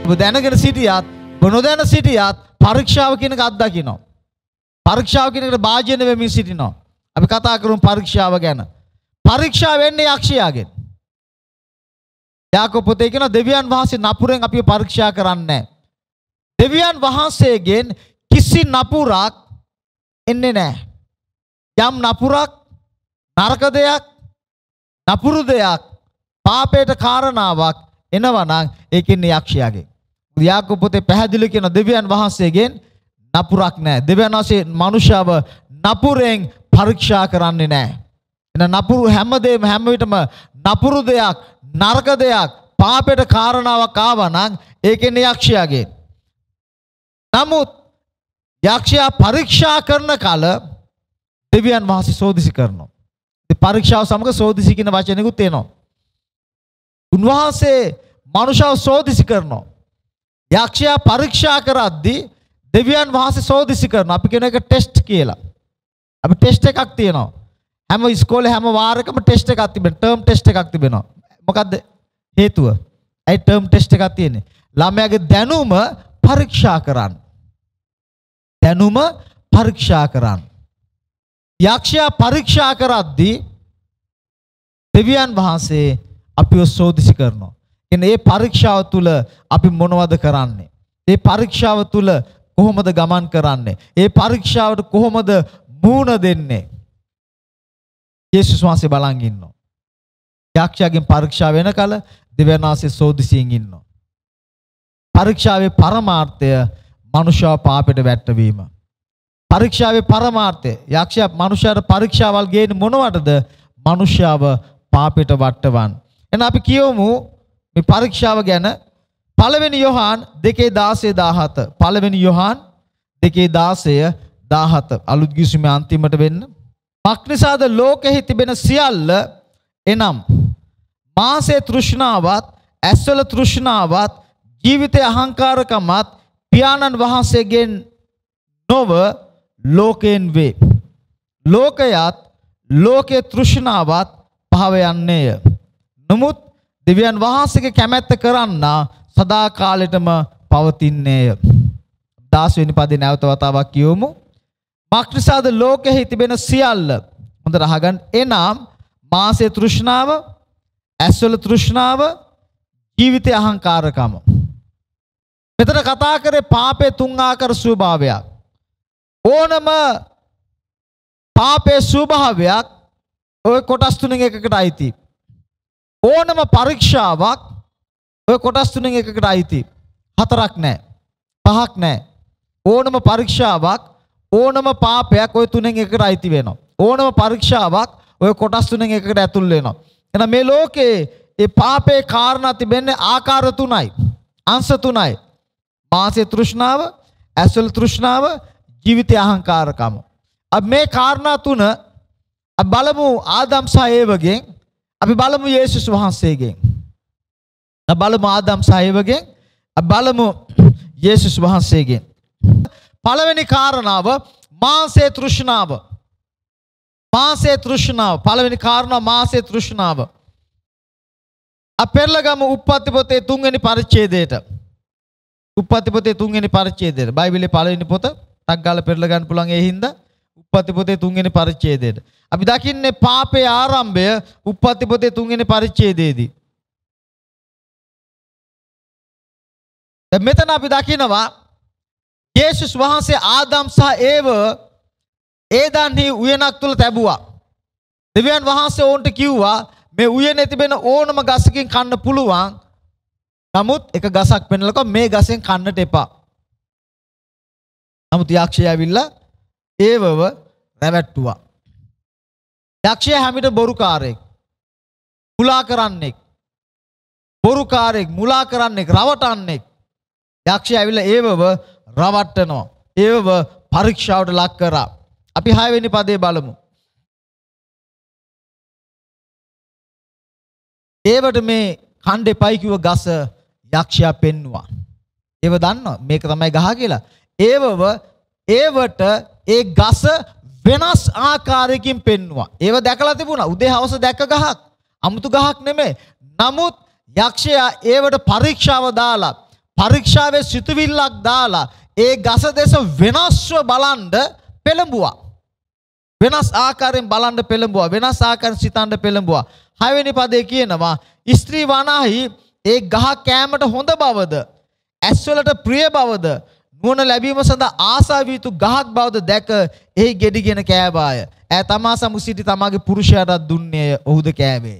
ඔබ දැනගෙන සිටියත් ඔබ නොදැන සිටියත් පරීක්ෂාව කියන එක අත්දකින්න. පරීක්ෂාව කියන එකට භාජනය වෙමින් සිටිනවා. අපි කතා කරමු පරීක්ෂාව ගැන. පරීක්ෂාව වෙන්නේ යක්ෂයාගෙන්. යාකෝබ පොතේ කියන දෙවියන් වහන්සේ නපුරෙන් අපිව පරීක්ෂා කරන්නේ නැහැ. දෙවියන් වහන්සේගෙන් කිසි නපුරක් එන්නේ නැහැ. යම් නපුරක් නරක දෙයක් නපුරු දෙයක් පාපයට කාරණාවක් එනවා නම් ඒකින්නේ යක්ෂයාගෙන්. යාකෝබ පොතේ පැහැදිලි කියන දෙවියන් වහන්සේගෙන් නපුරක් නැහැ. දෙවියන් වහන්සේ මනුෂ්‍යව නපුරෙන් පරීක්ෂා කරන්නේ නැහැ. එන නපුරු හැමදේම හැම විටම නපුරු දෙයක් නරක දෙයක් පාපයට කාරණාවක් ආවා නම් ඒකෙන්නේ යක්ෂයාගෙන්. නමුත් යක්ෂයා පරීක්ෂා කරන කල දෙවියන් වහන්සේ සෝදිසි කරනවා. ඒ පරීක්ෂාව සමග සෝදිසි කියන වචනෙකුත් එනවා. උන්වහන්සේ මනුෂ්‍යව සෝදිසි කරනවා. යක්ෂයා පරීක්ෂා කරද්දී දෙවියන් වහන්සේ සෝදිසි කරනවා. අපි කියන එක ටෙස්ට් කියලා. අපි ටෙස්ට් එකක් තියෙනවා. හැම ඉස්කෝලේ හැම වාරයකම ටෙස්ට් එකක් තිබෙනවා. ටර්ම් ටෙස්ට් එකක් තිබෙනවා. මොකද්ද හේතුව? ඒ ටර්ම් ටෙස්ට් එකක් තියෙන්නේ. ළමයාගේ දැනුම පරීක්ෂා කරන්න. දැනුම පරීක්ෂා කරන්න. යක්ෂයා පරීක්ෂා කරද්දී දෙවියන් වහන්සේ අපිව සෝදිසි කරනවා. කියන්නේ මේ පරීක්ෂාව තුළ අපි මොනවද කරන්නේ? මේ පරීක්ෂාව තුළ කොහොමද ගමන් කරන්නේ? මේ පරීක්ෂාවට කොහොමද මුහුණ දෙන්නේ? යේසුස් වහන්සේ බලන් ඉන්නවා. යක්ෂයාගෙන් පරීක්ෂා වෙන කල දෙවියන් වහන්සේ සෝදිසියෙන් ඉන්නවා. පරීක්ෂාවේ පරමාර්ථය මනුෂ්‍යව පාපයට වැටවීම. පරීක්ෂාවේ පරමාර්ථය යක්ෂයා මනුෂ්‍යයාට පරීක්ෂාවල් ගේන්නේ මොනවටද? මනුෂ්‍යව පාපයට වටවන්න. එහෙනම් අපි කියමු මේ පරීක්ෂාව ගැන පළවෙනි යොහාන් 2:16-17. පළවෙනි යොහාන් 2:16-17 අලුත් ගිවිසුමේ අන්තිමට වෙන්න. මක්නිසාද ලෝකෙහි තිබෙන සියල්ල එනම් මාසේ තෘෂ්ණාවත් ඇස්වල තෘෂ්ණාවත් ජීවිතයේ අහංකාරකමත් පියාණන් වහන්සේගෙන් නොව ලෝකයෙන් වේ. ලෝකයත් ලෝකේ තෘෂ්ණාවත් පහව යන්නේය. නමුත් දෙවියන් වහන්සේගේ කැමැත්ත කරන්නා සදා කාලෙටම පවතින්නේය. 10 වෙනි පදේ නැවත වතාවක් කියවමු. මක්නිසාද ලෝකෙහි තිබෙන සියල්ල හොඳට අහගන්න. එනම් මාසේ තෘෂ්ණාව ඇස්වල තෘෂ්ණාව ජීවිතයේ අහංකාරකම. මෙතන කතා කරේ පාපේ තුන් ආකාර ස්වභාවයක්. ඕනම පාපේ ස්වභාවයක් ඔය කොටස් තුනෙන් එකකට අයිති. ඕනම පරීක්ෂාවක් ඔය කොටස් තුනෙන් එකකට අයිති. හතරක් නැහැ. පහක් නැහැ. ඕනම පරීක්ෂාවක් ඕනම පාපයක් ඔය තුනෙන් එකකට අයිති වෙනවා. ඕනම පරීක්ෂාවක් ඔය කොටස් තුනෙන් එකකට ඇතුල් වෙනවා. එහෙනම් මේ ලෝකේ ඒ පාපේ කාරණා තිබෙන්නේ ආකාර තුනයි. අංශ තුනයි. මාසේ තෘෂ්ණාව, ඇස්වල තෘෂ්ණාව, ජීවිතය අහංකාරකම. අපි මේ කාරණා තුන අපි බලමු ආදම් සහ ඒවගෙන්. අපි බලමු යේසුස් වහන්සේගෙන්. අපි බලමු ආදම් සහ ඒවගෙන්. අපි බලමු යේසුස් වහන්සේගෙන්. පළවෙනි කාරණාව මාසේ තෘෂ්ණාව. මාසේ තෘෂ්ණාව. පළවෙනි කාරණාව මාසේ තෘෂ්ණාව. අපෙරලා ගමු උප්පත්ති පොතේ 3 වෙනි පරිච්ඡේදයට. උප්පත්ති පොතේ 3 වෙනි පරිච්ඡේදයට. බයිබලයේ පළවෙනි පොත ටක් ගාලා පෙරලා ගන්න පුළුවන් ඒ හින්දා උප්පත්ති පොතේ 3 වෙනි පරිච්ඡේදයට. අපි දකින්නේ පාපයේ ආරම්භය උප්පත්ති පොතේ 3 වෙනි පරිච්ඡේදයේදී. දැන් මෙතන අපි දකිනවා යේසුස් වහන්සේ ආදම් සහ ඒව ඒදන්හි උයනක් තුල තැබුවා. දෙවියන් වහන්සේ ඕන්ට කිව්වා මේ උයනේ තිබෙන ඕනම ගසකින් කන්න පුළුවන්. නමුත් එක ගසක් පෙන්නලක මේ ගසෙන් කන්නට එපා. නමුත් යක්ෂයා ඇවිල්ලා ඒවව රැවට්ටුවා. යක්ෂයා හැමිට බොරුකාරයෙක්. මුලා කරන්නෙක්. බොරුකාරයෙක්, මුලා කරන්නෙක්, රවටන්නෙක්. යක්ෂයා ඇවිල්ලා ඒවව රවට්ටනවා. ඒවව පරීක්ෂාවට ලක් කරා. අපි 6 වෙනි පදේ බලමු. ඒවට මේ කණ්ඩ එපයි කිව්ව ගස යක්ෂයා පෙන්නවා. ඒව දන්නවා මේක තමයි ගහ කියලා. ඒවට ඒ ගස වෙනස් ආකාරයකින් පෙන්නවා. ඒව දැකලා තිබුණා. උදේ හවස දැක්ක ගහක්. අමුතු ගහක් නෙමෙයි. නමුත් යක්ෂයා ඒවට පරීක්ෂාව දාලා පරීක්ෂාවේ සිතුවිල්ලක් දාලා ඒ ගස දෙස වෙනස්ව බලන්න පෙළඹුවා. වෙනස් ආකාරයෙන් බලන්න පෙළඹුවා. වෙනස් ආකාරයෙන් සිතන්න පෙළඹුවා. 6 වෙනි පදේ කියනවා ස්ත්‍රී වනාහි ඒ ගහ කෑමට හොඳ බවද ඇස්වලට ප්‍රිය බවද නුවණ ලැබීම සඳහා ආසා විය යුතු ගහක් බවද දැක එහි ගෙඩිගෙන කෑවාය. ඈ තමා සමග සිටි තමාගේ පුරුෂයාට දුන්නේය. ඔහුද කෑවේය.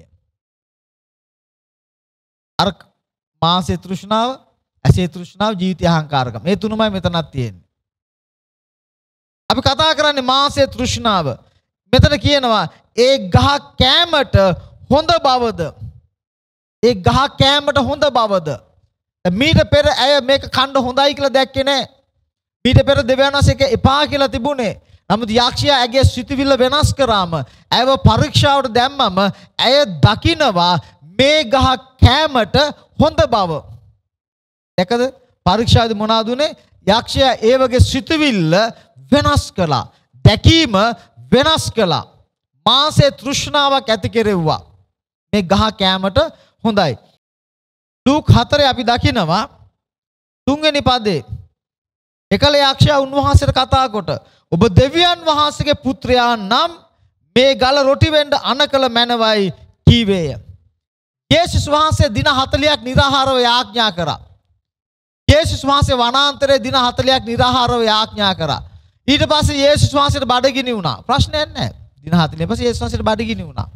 අර මාසේ තෘෂ්ණාව, ඇසේ තෘෂ්ණාව, ජීවිතය අහංකාරකම. මේ තුනමයි මෙතනක් තියෙන්නේ. අපි කතා කරන්නේ මාසේ තෘෂ්ණාව. මෙතන කියනවා ඒ ගහ කෑමට හොඳ බවද. ඒ ගහ කෑමට හොඳ බවද. මීට පෙර ඇය මේක කන්න හොඳයි කියලා දැක්කේ නැහැ. මීට පෙර දෙවියන් වහන්සේ ඒක එපා කියලා තිබුණේ. නමුත් යක්ෂයා ඇගේ සිතුවිල්ල වෙනස් කරාම ඇයව පරීක්ෂාවට දැම්මම ඇය දකිනවා මේ ගහ කෑමට හොඳ බව. දැකද? පරීක්ෂාවේදී මොනවද උනේ? යක්ෂයා ඒ වගේ සිතුවිල්ල වෙනස් කළා. දැකීම වෙනස් කළා. මාසේ තෘෂ්ණාවක් ඇති කෙරෙව්වා. මේ ගහ කෑමට හොඳයි. ලූක් 4 අපි දකිනවා 3 වෙනි පදේ. එකල යක්ෂයා උන්වහන්සේට කතා කොට ඔබ දෙවියන් වහන්සේගේ පුත්‍රයා නම් මේ ගල රොටි වෙන්න අනකල මැනවයි කීවේය. යේසුස් වහන්සේ දින 40ක් නිරාහාරව යාඥා කරා. යේසුස් වහන්සේ වනාන්තරයේ දින 40ක් නිරාහාරව යාඥා කරා. ඊට පස්සේ යේසුස් වහන්සේට බඩගිනි වුණා. ප්‍රශ්නයක් නැහැ. දින 40 පස්සේ යේසුස් වහන්සේට බඩගිනි වුණා.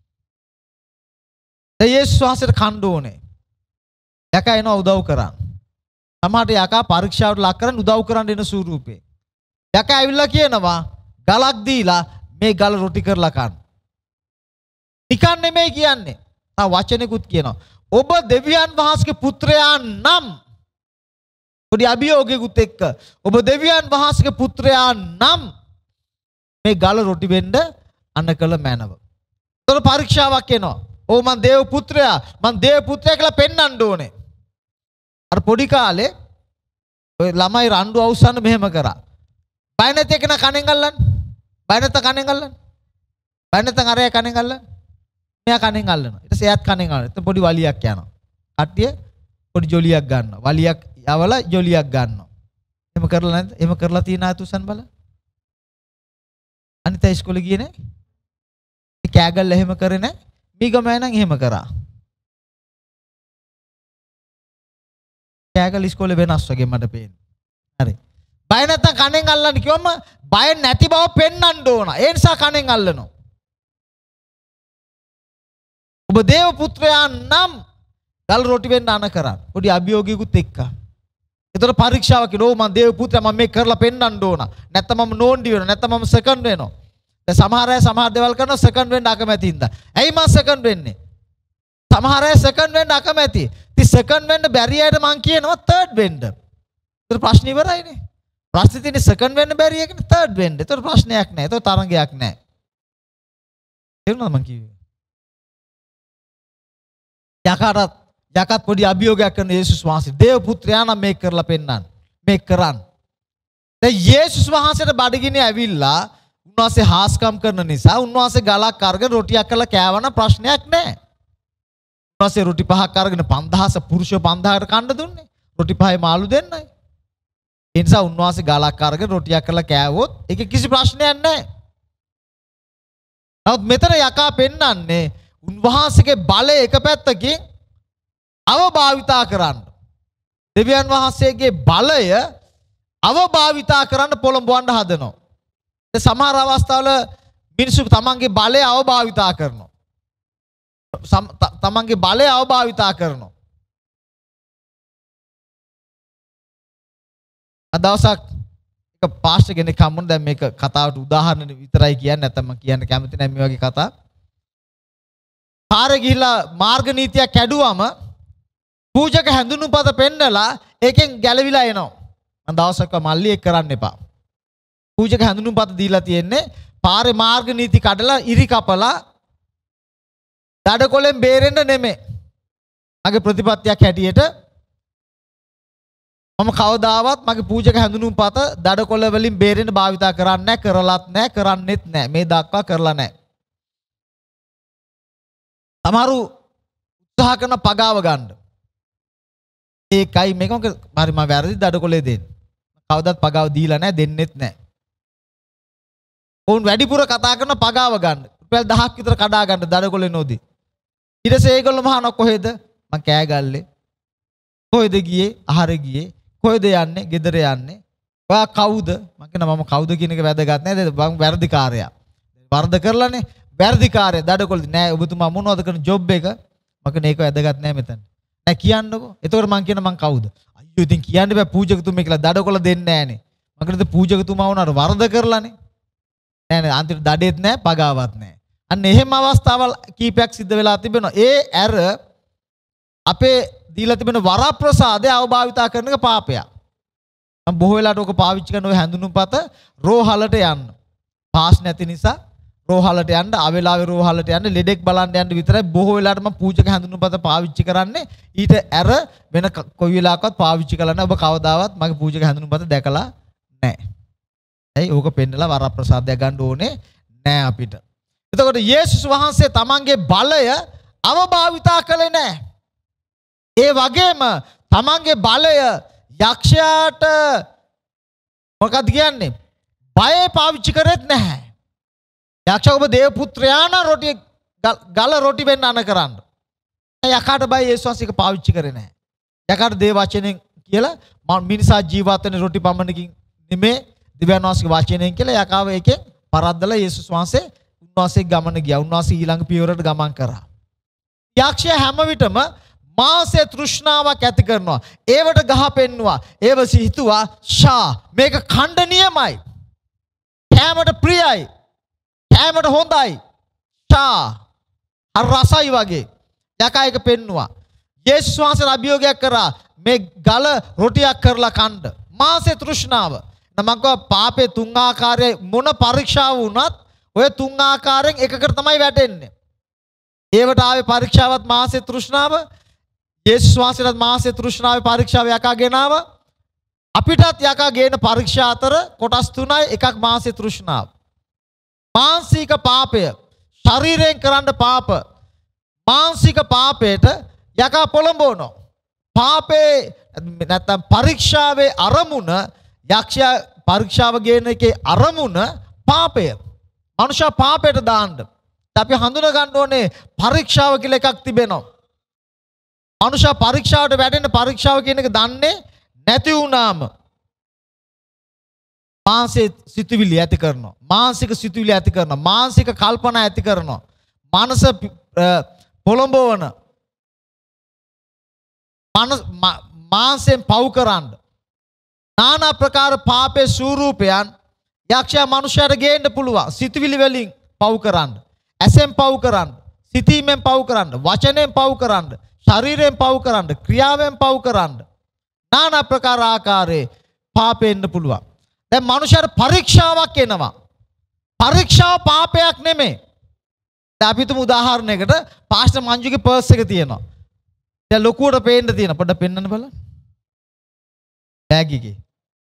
දැන් යේසුස් වහන්සේට කන්න ඕනේ. යකා එනවා උදව් කරන්න. සමහරට යකා පරීක්ෂාවට ලක් කරන් උදව් කරන්න එන ස්වරූපේ. යකා ඇවිල්ලා කියනවා ගලක් දීලා මේ ගල රොටි කරලා කන්න. නිකන් නෙමෙයි කියන්නේ. තා වචනෙකුත් කියනවා. ඔබ දෙවියන් වහන්සේගේ පුත්‍රයා නම් පොඩි අභියෝගයකුත් එක්ක ඔබ දෙවියන් වහන්සේගේ පුත්‍රයා නම් මේ ගල රොටි වෙන්න අනකල මැනව. ඒතර පරීක්ෂාවක් එනවා. ඕ මං දේව පුත්‍රයා කියලා පෙන්වන්න ඕනේ. අර පොඩි කාලේ ඔය ළමයි රණ්ඩු අවසන් මෙහෙම කරා. බය නැති එකන කණෙන් අල්ලන්න. බය නැත්නම් කණෙන් අල්ලන්න. බය නැත්නම් අරයා කණෙන් අල්ලන්න. මෙයා කණෙන් අල්ලනවා. ඊට පස්සේ එයාත් කණෙන් අල්ලනවා. එතන පොඩි වලියක් යනවා. කට්ටිය පොඩි ජොලියක් ගන්නවා. වලියක් යවලා ජොලියක් ගන්නවා. එහෙම කරලා නැද්ද? එහෙම කරලා තියෙන අය තුසන් බල. අනිත් අය ඉස්කෝලේ ගියේ නැහැ. ඒ කෑගල්ල එහෙම කරේ නැහැ. මීගමයා නම් එහෙම කරා. කෑගල් ඉස්කෝලේ වෙනස් වගේ මට පේන්නේ. හරි. බය නැත්තම් කණෙන් අල්ලන්න කිව්වම බය නැති බව පෙන්වන්න ඕන. ඒ නිසා කණෙන් අල්ලනවා. ඔබ දේව පුත්‍රයා නම් ගල් රොටි වෙන්න අන කරා. පොඩි අභියෝගයකුත් එක්ක. ඒතර පරීක්ෂාවක් නෝ මම දේව පුත්‍රයා මම මේක කරලා පෙන්වන්න ඕන. නැත්තම් මම නෝන්ඩි වෙනවා. නැත්තම් මම සෙකන්ඩ් වෙනවා. දැන් සමහර අය සමහර දේවල් කරනවා සෙකන්ඩ් වෙන්න අකමැති හින්දා. ඇයි මම සෙකන්ඩ් වෙන්නේ? සමහර අය සෙකන්ඩ් වෙන්න අකමැති. ඉතින් සෙකන්ඩ් වෙන්න බැරි අයට මං කියනවා තර්ඩ් වෙන්න. ඒතර ප්‍රශ්න ඉවරයිනේ. ප්‍රශ්නේ තියෙන්නේ සෙකන්ඩ් වෙන්න බැරි එකනේ තර්ඩ් වෙන්න. ඒතර ප්‍රශ්නයක් නැහැ. ඒතර තරංගයක් නැහැ. තේරුණාද මං කිව්වේ? යකත් පොඩි අභියෝගයක් කරන යේසුස් වහන්සේ දේව පුත්‍රයා නම් මේක කරලා පෙන්නන්න. මේක කරන්න. දැන් යේසුස් වහන්සේට බඩගිනි ඇවිල්ලා උන්වහන්සේ හාස්කම් කරන නිසා උන්වහන්සේ ගලක් අරගෙන රොටියක් කරලා කෑවනම් ප්‍රශ්නයක් නැහැ. උන්වහන්සේ රොටි පහක් අරගෙන 5000 පුරුෂයෝ 5000කට කන්න දුන්නේ. රොටි පහේ මාළු දෙන්නයි. ඒ නිසා උන්වහන්සේ ගලක් අරගෙන රොටියක් කරලා කෑවොත් ඒකේ කිසි ප්‍රශ්නයක් නැහැ. නමුත් මෙතන යකා පෙන්නන්නේ උන්වහන්සේගේ බලය එක පැත්තකින් අවභාවිතා කරන්න. දෙවියන් වහන්සේගේ බලය අවභාවිතා කරන්න පොළඹවන්න හදනවා. සමහර අවස්ථාවල මිනිස්සු තමන්ගේ බලය අවභාවිතා කරනවා. තමන්ගේ බලය අවභාවිතා කරනවා. අදවසක් එක පාස්ටර් කෙනෙක් හම්බුනේ. දැන් මේක කතාවට උදාහරණ විතරයි කියන්නේ. නැත්නම් මම කියන්න කැමති නැහැ මේ වගේ කතා. පාරේ ගිහිල්ලා මාර්ග නීතියක් කැඩුවම පූජක හැඳුනුම්පත පෙන්නලා ඒකෙන් ගැලවිලා එනවා. මම දවසක් මල්ලි ඒක කරන්න එපා. පූජක හැඳුනුම්පත දීලා තියෙන්නේ පාරේ මාර්ග නීති කඩලා ඉරි කපලා දඩකොලෙන් බේරෙන්න නෙමෙයි. මගේ ප්‍රතිපත්තියක් හැටියට මම කවදාවත් මගේ පූජක හැඳුනුම්පත දඩකොල වලින් බේරෙන්න භාවිතා කරන්නේ නැහැ, කරලත් නැහැ, කරන්නෙත් නැහැ. මේ දක්වා කරලා නැහැ. සමහරු උත්සාහ කරන පගාව ගන්න. ඒකයි මේක හරි මම වැරදි දඩකොලේ දෙන්නේ. කවදාවත් පගාව දීලා නැහැ දෙන්නෙත් නැහැ. ඔවුන් වැඩිපුර කතා කරන පගාව ගන්න. රුපියල් 1000ක් විතර කඩා ගන්න දඩකොලේ නොදී. ඊට පස්සේ ඒගොල්ලෝ මහාන කොහෙද? මං කෑ ගල්ලේ. කොහෙද ගියේ? ආහාරේ ගියේ. කොහෙද යන්නේ? ගෙදර යන්නේ. ඔයා කවුද? මං කියනවා මම කවුද කියන එක වැදගත් නෑ. මං වැරදිකාරයා. වරද කරලානේ. වැරදිකාරයා දඩකොලේ නෑ ඔබතුමා මොනවද කරන ජොබ් එක? මං කියන ඒක වැදගත් නෑ මෙතන. නෑ කියන්නකෝ. එතකොට මං කියන මං කවුද? අයියෝ ඉතින් කියන්න බෑ පූජකතුමේ කියලා දඩකොල දෙන්නේ නෑනේ. මං කියනවා පූජකතුමා වුණාට වරද කරලානේ. නෑ නෑ අන්තිමට දඩේත් නෑ පගාවත් නෑ. අන්න එහෙම අවස්ථාවල් කීපයක් සිද්ධ වෙලා තිබෙනවා. ඒ ඇර අපේ දීලා තිබෙන වරප්‍රසාදය අවභාවිතා කරන එක පාපයක්. මම බොහෝ වෙලාවට ඔක පාවිච්චි කරන ඔය හැඳුනුම්පත රෝහලට යන්න. පාස් නැති නිසා රෝහලට යන්න, අවෙලාවේ රෝහලට යන්න, ලෙඩෙක් බලන්න යන්න විතරයි බොහෝ වෙලාවට මම පූජක හැඳුනුම්පත පාවිච්චි කරන්නේ. ඊට ඇර වෙන කොයි වෙලාවකවත් පාවිච්චි කරලා නැහැ. ඔබ කවදාවත් මගේ පූජක හැඳුනුම්පත දැකලා නැහැ. ඇයි ඕක පෙන්නලා වරප්‍රසාදයක් ගන්න ඕනේ නැහැ අපිට. එතකොට යේසුස් වහන්සේ තමන්ගේ බලය අවභාවිතා කළේ නැහැ. ඒ වගේම තමන්ගේ බලය යක්ෂයාට මොකක්ද කියන්නේ? බය පාවිච්චි කරෙත් නැහැ. යක්ෂයා ඔබ දේව පුත්‍රයාන රොටි ගල රොටි වෙන්න අන කරන්න. යකාට බය යේසුස් වහන්සේක පාවිච්චි කරේ නැහැ. යකාට දේව වචනෙන් කියලා මිනිසා ජීවත් වෙන රොටි පමණකින් නෙමේ දිව්‍යන් වහන්සේගේ වචනෙන් කියලා යකාව එකෙන් පරද්දලා යේසුස් වහන්සේ උන්වහන්සේ ගමන ගියා. උන්වහන්සේ ඊළඟ පියවරට ගමන් කරා. යක්ෂයා හැම විටම මාසේ තෘෂ්ණාවක් ඇති කරනවා. ඒවට ගහ පෙන්නවා. ඒව සිහිතුවා ෂා මේක ඛණ්ඩනීයමයි. කෑමට ප්‍රියයි. කෑමට හොඳයි. ෂා අර රසයි වගේ. යකා එක පෙන්නවා. යේසුස් වහන්සේ අභියෝගයක් කරා මේ ගල රොටියක් කරලා කන්න. මාසේ තෘෂ්ණාව. නමක පාපේ තුන් ආකාරයේ මොන පරීක්ෂාව වුණත් ඔය තුන් ආකාරයෙන් එකකට තමයි වැටෙන්නේ. ඒවට ආවේ පරීක්ෂාවත් මාසේ තෘෂ්ණාව. යේසුස් වහන්සේට මාසේ තෘෂ්ණාවේ පරීක්ෂාව යකා ගෙනාව. අපිටත් යකා ගේන පරීක්ෂා අතර කොටස් තුනයි. එකක් මාසේ තෘෂ්ණාව. මානසික පාපය. ශරීරයෙන් කරන්න පාප. මානසික පාපයට යකා පොළඹවනවා. පාපේ නැත්තම් පරීක්ෂාවේ අරමුණ යක්ෂයා පරීක්ෂාව ගේන එකේ අරමුණ පාපය. මනුෂ්‍ය පාපයට දාන්න. අපි හඳුනා ගන්න ඕනේ පරීක්ෂාව කියලා එකක් තිබෙනවා. මනුෂ්‍ය පරීක්ෂාවට වැටෙන පරීක්ෂාව කියන එක දන්නේ නැති වුණාම මානසික සිතුවිලි ඇති කරනවා. මානසික සිතුවිලි ඇති කරනවා. මානසික කල්පනා ඇති කරනවා. මනස පොළඹවන මානසෙන් පව් කරන්න. নানা ප්‍රකාර පාපේ ස්වරූපයන් යක්ෂයා මනුෂ්‍යයට ගේන්න පුළුවන්. සිතුවිලි වලින් පව් කරන්න. ඇසෙන් පව් කරන්න. සිතීමෙන් පව් කරන්න. වචනෙන් පව් කරන්න. ශරීරයෙන් පව් කරන්න. ක්‍රියාවෙන් පව් කරන්න. নানা ප්‍රකාර ආකාරයේ පාපෙන්න පුළුවන්. දැන් මනුෂ්‍යයට පරීක්ෂාවක් එනවා. පරීක්ෂාව පාපයක් නෙමෙයි. දැන් අපි තුමු උදාහරණයකට පාස්ටර් මංජුගේ පර්ස් එක තියෙනවා. දැන් ලොකුවට පේන්න තියෙන පොඩ්ඩක් පෙන්වන්න බලන්න. බෑග් එකේ.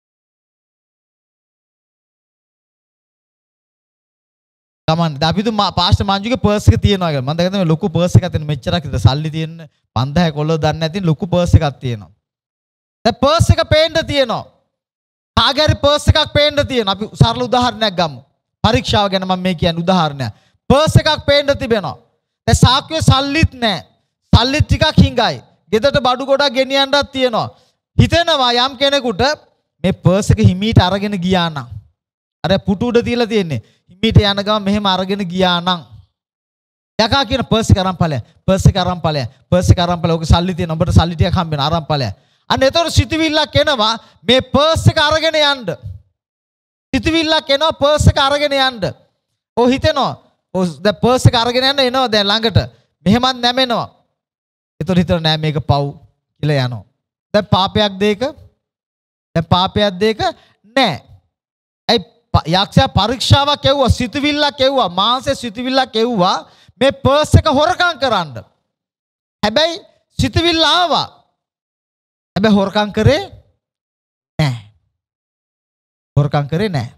ගමන් දැන් අපි තුමු පාස්ටර් මංජුගේ පර්ස් එක තියෙනවා කියලා. මම දැක්කද මේ ලොකු පර්ස් එකක් තියෙන මෙච්චරක් විතර සල්ලි තියෙන 5000 කොල්ලෝ දන්නේ නැති ලොකු පර්ස් එකක් තියෙනවා. දැන් පර්ස් එක පේන්න තියෙනවා. කාගේරි පර්ස් එකක් පේන්න තියෙනවා. අපි සරල උදාහරණයක් ගමු. පරීක්ෂාව ගැන මම මේ කියන්නේ උදාහරණයක්. පර්ස් එකක් පේන්න තිබෙනවා. දැන් සාක්කුවේ සල්ලිත් නැහැ. සල්ලිත් ටිකක් හිඟයි. ගෙදරට බඩු ගොඩක් ගෙනියන්නත් තියෙනවා. හිතෙනවා යම් කෙනෙකුට මේ පර්ස් එක හිමීට අරගෙන ගියා නම් අර පුටු උඩ තියලා තියෙන්නේ. හිමීට යන ගමන් මෙහෙම අරගෙන ගියා නම් යකා කියන පර්ස් එක අරන් ඵලය. පර්ස් එක අරන් ඵලය. පර්ස් එක අරන් ඵලය. ඔක සල්ලි තියෙන. ඔබට සල්ලි ටිකක් හම්බ වෙන අරන් ඵලය. අන්න එතකොට සිතවිල්ලක් එනවා මේ පර්ස් එක අරගෙන යන්න. සිතවිල්ලක් එනවා පර්ස් එක අරගෙන යන්න. ඔය හිතෙනවා. ඔය දැන් පර්ස් එක අරගෙන යන්න එනවා දැන් ළඟට. මෙහෙමත් නැමෙනවා. එතකොට හිතනවා නෑ මේක පව් කියලා යනවා. දැන් පාපයක් දෙයක. දැන් පාපයක් දෙයක නෑ. ඇයි යක්ෂයා පරීක්ෂාවක් එව්වා සිතවිල්ලක් එව්වා මාංශේ සිතවිල්ලක් එව්වා මේ පර්ස් එක හොරකම් කරන්න. හැබැයි සිතවිල්ල ආවා. හැබැයි හොරකම් කරේ නැහැ. හොරකම් කරේ නැහැ.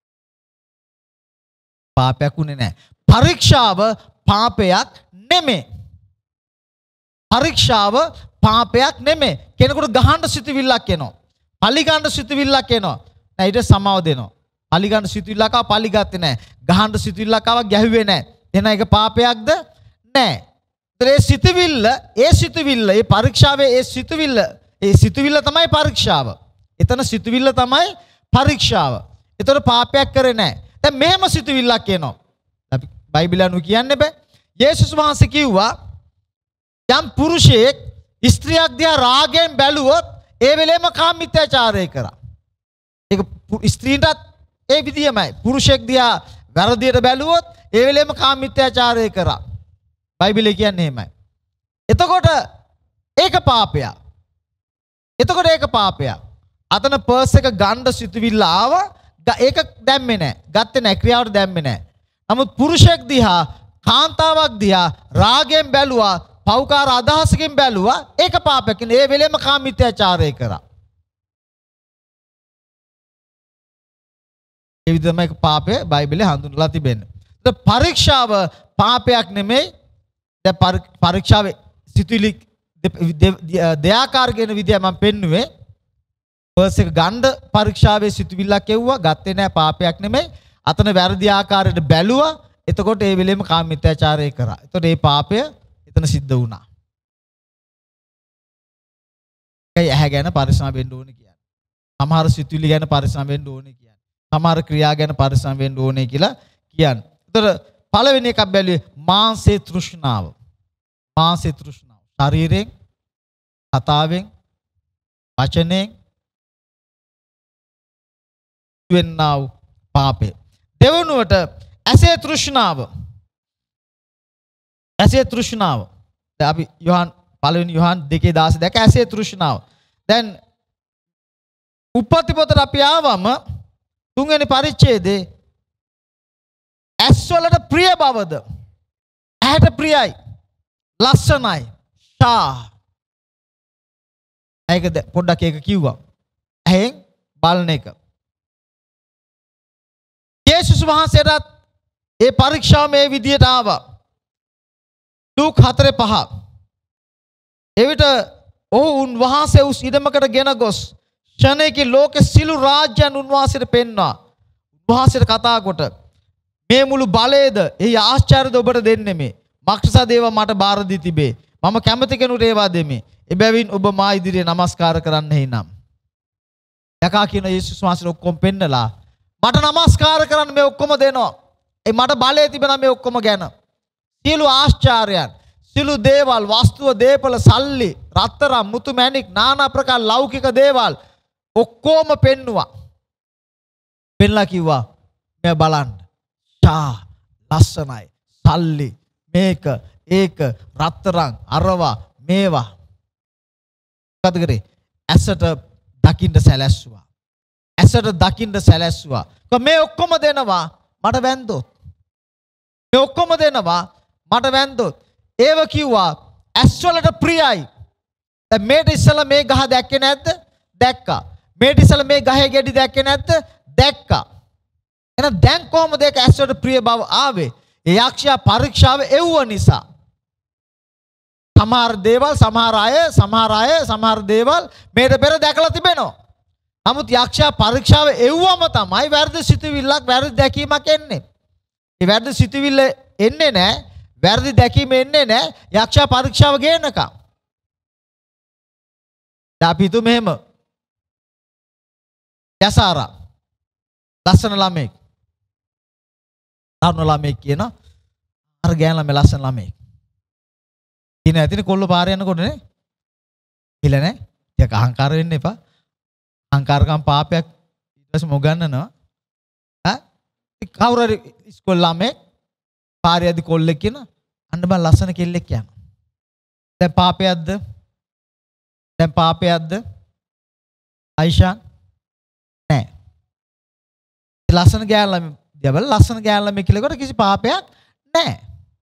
පාපයක් උනේ නැහැ. පරීක්ෂාව පාපයක් නෙමෙයි. පරීක්ෂාව පාපයක් නෙමෙයි. කෙනෙකුට ගහන්න සිතුවිල්ලක් එනවා. පලි ගන්න සිතුවිල්ලක් එනවා. නෑ ඊට සමාව දෙනවා. පලි ගන්න සිතුවිල්ලක් ආව පලි ගත්තේ නෑ. ගහන්න සිතුවිල්ලක් ආව ගැහුවේ නෑ. එහෙනම් ඒක පාපයක්ද? නෑ. ඒ සිතුවිල්ල ඒ පරීක්ෂාවේ ඒ සිතුවිල්ල තමයි පරීක්ෂාව. එතන සිතුවිල්ල තමයි පරීක්ෂාව. ඒතර පාපයක් කරේ නෑ. දැන් මෙහෙම සිතුවිල්ලක් එනවා. අපි බයිබලය අනුව කියන්නේ බෑ. යේසුස් වහන්සේ කිව්වා යම් පුරුෂයෙක් ස්ත්‍රියක් දිහා රාගයෙන් බැලුවොත් ඒ වෙලේම කාමීත්‍යාචාරය කරා. ඒක ස්ත්‍රීන්ටත් ඒ විදියමයි. පුරුෂයෙක් දිහා වැරදියට බැලුවොත් ඒ වෙලේම කාමීත්‍යාචාරය කරා. බයිබලයේ කියන්නේ එහෙමයි. එතකොට ඒක පාපයක්. අතන පර්ස් එක ගන්න සිතුවිල්ල ආවා. ඒක දැම්මේ නැහැ. ගත්තේ නැහැ. ක්‍රියාවට දැම්මේ නැහැ. නමුත් පුරුෂයෙක් දිහා කාන්තාවක් දිහා රාගයෙන් බැලුවා, පෞකාර අදහසකින් බැලුවා. ඒක පාපයක්. ඒ වෙලෙම කාමීත්‍යාචාරය කරා. ඒ විදිහම එක පාපය බයිබලයේ හඳුන්වලා තිබෙන්නේ. ඒත් පරීක්ෂාව පාපයක් නෙමෙයි. දැන් පරීක්ෂාවේ සිතුවිලි දෙආකාර කියන විදිය මම පෙන්නුවේ. පර්ස් එක ගන්න පරීක්ෂාවේ සිතුවිල්ලක් එව්වා. ගත්තේ නැහැ. පාපයක් නෙමෙයි. අතන වැරදි ආකාරයට බැලුවා. එතකොට ඒ වෙලෙම කාමීත්‍යාචාරය කරා. එතකොට මේ පාපය එතන සිද්ධ වුණා. ඒයි ඇහැ ගැන පරිස්සම් වෙන්න ඕනේ කියන්නේ. සමහර සිතුවිලි ගැන පරිස්සම් වෙන්න ඕනේ කියන්නේ. සමහර ක්‍රියා ගැන පරිස්සම් වෙන්න ඕනේ කියලා කියන්නේ. එතකොට පළවෙනි එකක් බැලුවේ මාංශේ තෘෂ්ණාව. ශරීරයෙන්, කතාවෙන්, වචනයෙන් වෙන්නා වූ පාපය. දෙවනුවට ඇසේ තෘෂ්ණාව. දැන් අපි පළවෙනි යොහන් 2:16 දැක ඇසේ තෘෂ්ණාව. දැන් උප්පත්ති පොතට අපි ආවම තුන්වෙනි පරිච්ඡේදයේ ඇස් වලට ප්‍රිය බවද, ඇහැට ප්‍රියයි, ලස්සනයි, ඒක පොඩ්ඩක් ඒක කිව්වා. ඇහෙන් බලන එක. යේසුස් වහන්සේට ඒ පරීක්ෂාව මේ විදියට ආවා. ලූක් 4:5. එවිට ඔහු උන්වහන්සේ උස් ඉඩමකට ගෙන ගොස් ක්ෂණයකින් ලෝකේ සිළු රාජ්‍යයන් උන්වහන්සේට පෙන්වා. උන්වහන්සේට කතා කොට මේ මුළු බලයේද එහි ආශ්චර්යද ඔබට දෙන්නෙමි. මක්ෂසා දේව මට බාර දී තිබේ. මම කැමති කෙනෙකුට ඒවා දෙමි. එබැවින් ඔබ මා ඉදිරියේ නමස්කාර කරන්නෙහි නම්. යකා කියන යේසුස් වහන්සේ ඔක්කොම පෙන්නලා මට නමස්කාර කරන්න මේ ඔක්කොම දෙනවා. ඒ මට බලය තිබෙනා මේ ඔක්කොම ගැන. සියලු ආශ්චර්යයන්, සියලු දේවල්, වස්තුව, දේපල, සල්ලි, රත්තරන්, මුතු මැණික්, নানা ප්‍රකාර ලෞකික දේවල් ඔක්කොම පෙන්නුවා. පෙන්ලා කිව්වා මේ බලන්න. ලස්සනයි, සල්ලි, මේක, ඒක, රත්තරන්, අරවා, මේවා. මොකද කරේ? ඇසට දකින්න සැලැස්සුවා. මේ ඔක්කොම දෙනවා මට වැන්දොත්. ඒව කිව්වා ඇස් වලට ප්‍රියයි. දැන් මේට ඉස්සලා මේ ගහ දැක්කේ නැද්ද? දැක්කා. මේට ඉස්සලා මේ ගහේ ගෙඩි දැක්කේ නැද්ද? දැක්කා. එහෙනම් දැන් කොහොමද ඒක ඇස් වලට ප්‍රිය බව ආවේ? ඒ යක්ෂයා පරීක්ෂාව එව්ව නිසා. සමහර දේවල් මේට පෙර දැකලා තිබෙනවා. නමුත් යක්ෂයා පරීක්ෂාව එව්වම තමයි වැරදි සිතුවිල්ලක්, වැරදි දැකීමක් එන්නේ. ඒ වැරදි සිතුවිල්ල එන්නේ නැහැ, වැරදි දැකීම එන්නේ නැහැ යක්ෂයා පරීක්ෂාව ගේනකම්. අපි හිතුව මෙහෙම. යසාරා ලස්සන ළමෙක්. තරුණ ළමෙක් කියන අර ගෑන ළමයි ලස්සන ළමෙක්. ඉතින් ඇතිනේ කොල්ල පාර යනකොට නේ. ඉල නේ. ටික අහංකාර වෙන්න එපා. අහංකාරකම් පාපයක් ඊට පස්සේ මොගන්නනවා. කවුරු හරි ඉස්කෝල ළමෙක් පාරේ යද්දි කොල්ලෙක් කියන අන්න බං ලස්සන කෙල්ලෙක් යනවා. දැන් පාපයක්ද? අයිෂා නෑ. ලස්සන ගෑන ළමයි දිහා ලස්සන ගෑන ළමයි කියලා කොට කිසි පාපයක් නෑ.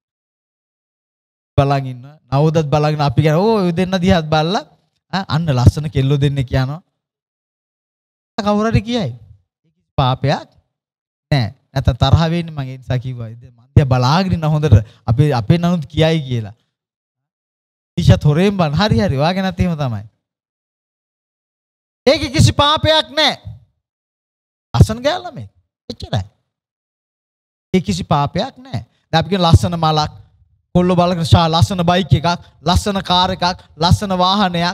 බලන් ඉන්න. නවුදත් බලගෙන අපි කියන ඕ දෙන්න දිහාත් බලලා අන්න ලස්සන කෙල්ලෝ දෙන්නේ කියනවා. කවුරු හරි කියයි. ඒක පාපයක් නෑ. නැත්නම් තරහ වෙන්නේ මම ඒ නිසා කිව්වා. මම දිහා බලාගෙන ඉන්න හොඳට අපේ නනුත් කියයි කියලා. ඊෂත් හොරෙන් බන් හරි හරි වාගේ නැත් එහෙම තමයි. ඒකේ කිසි පාපයක් නැහැ. ලස්සන ගෑල් ළමයි. එච්චරයි. ඒ කිසි පාපයක් නැහැ. දැන් අපි කියන ලස්සන මලක්, කොල්ල බලන ෂා ලස්සන බයික් එකක්, ලස්සන කාර් එකක්, ලස්සන වාහනයක්.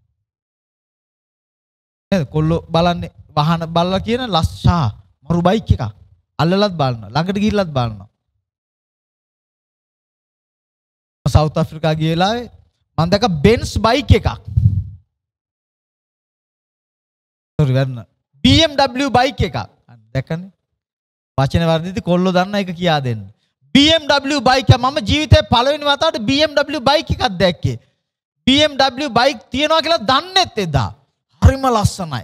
නේද? කොල්ල බලන්නේ වාහන බලලා කියන ලස්සා මරු බයික් එකක්. අල්ලලත් බලනවා. ළඟට ගිහිල්ලත් බලනවා. සවුත් අප්‍රිකා ගිය වෙලාවේ මම දැක්ක බෙන්ස් බයික් එකක්. සෝරි වර්ණ BMW බයික් එකක්. දැක්කනේ. වචන වර්ධිත කොල්ලෝ දන්න එක කියා දෙන්න. BMW බයික් එක මම ජීවිතේ පළවෙනි වතාවට BMW බයික් එකක් දැක්කේ. BMW බයික් තියනවා කියලා දන්නේත් එදා. හරිම ලස්සනයි.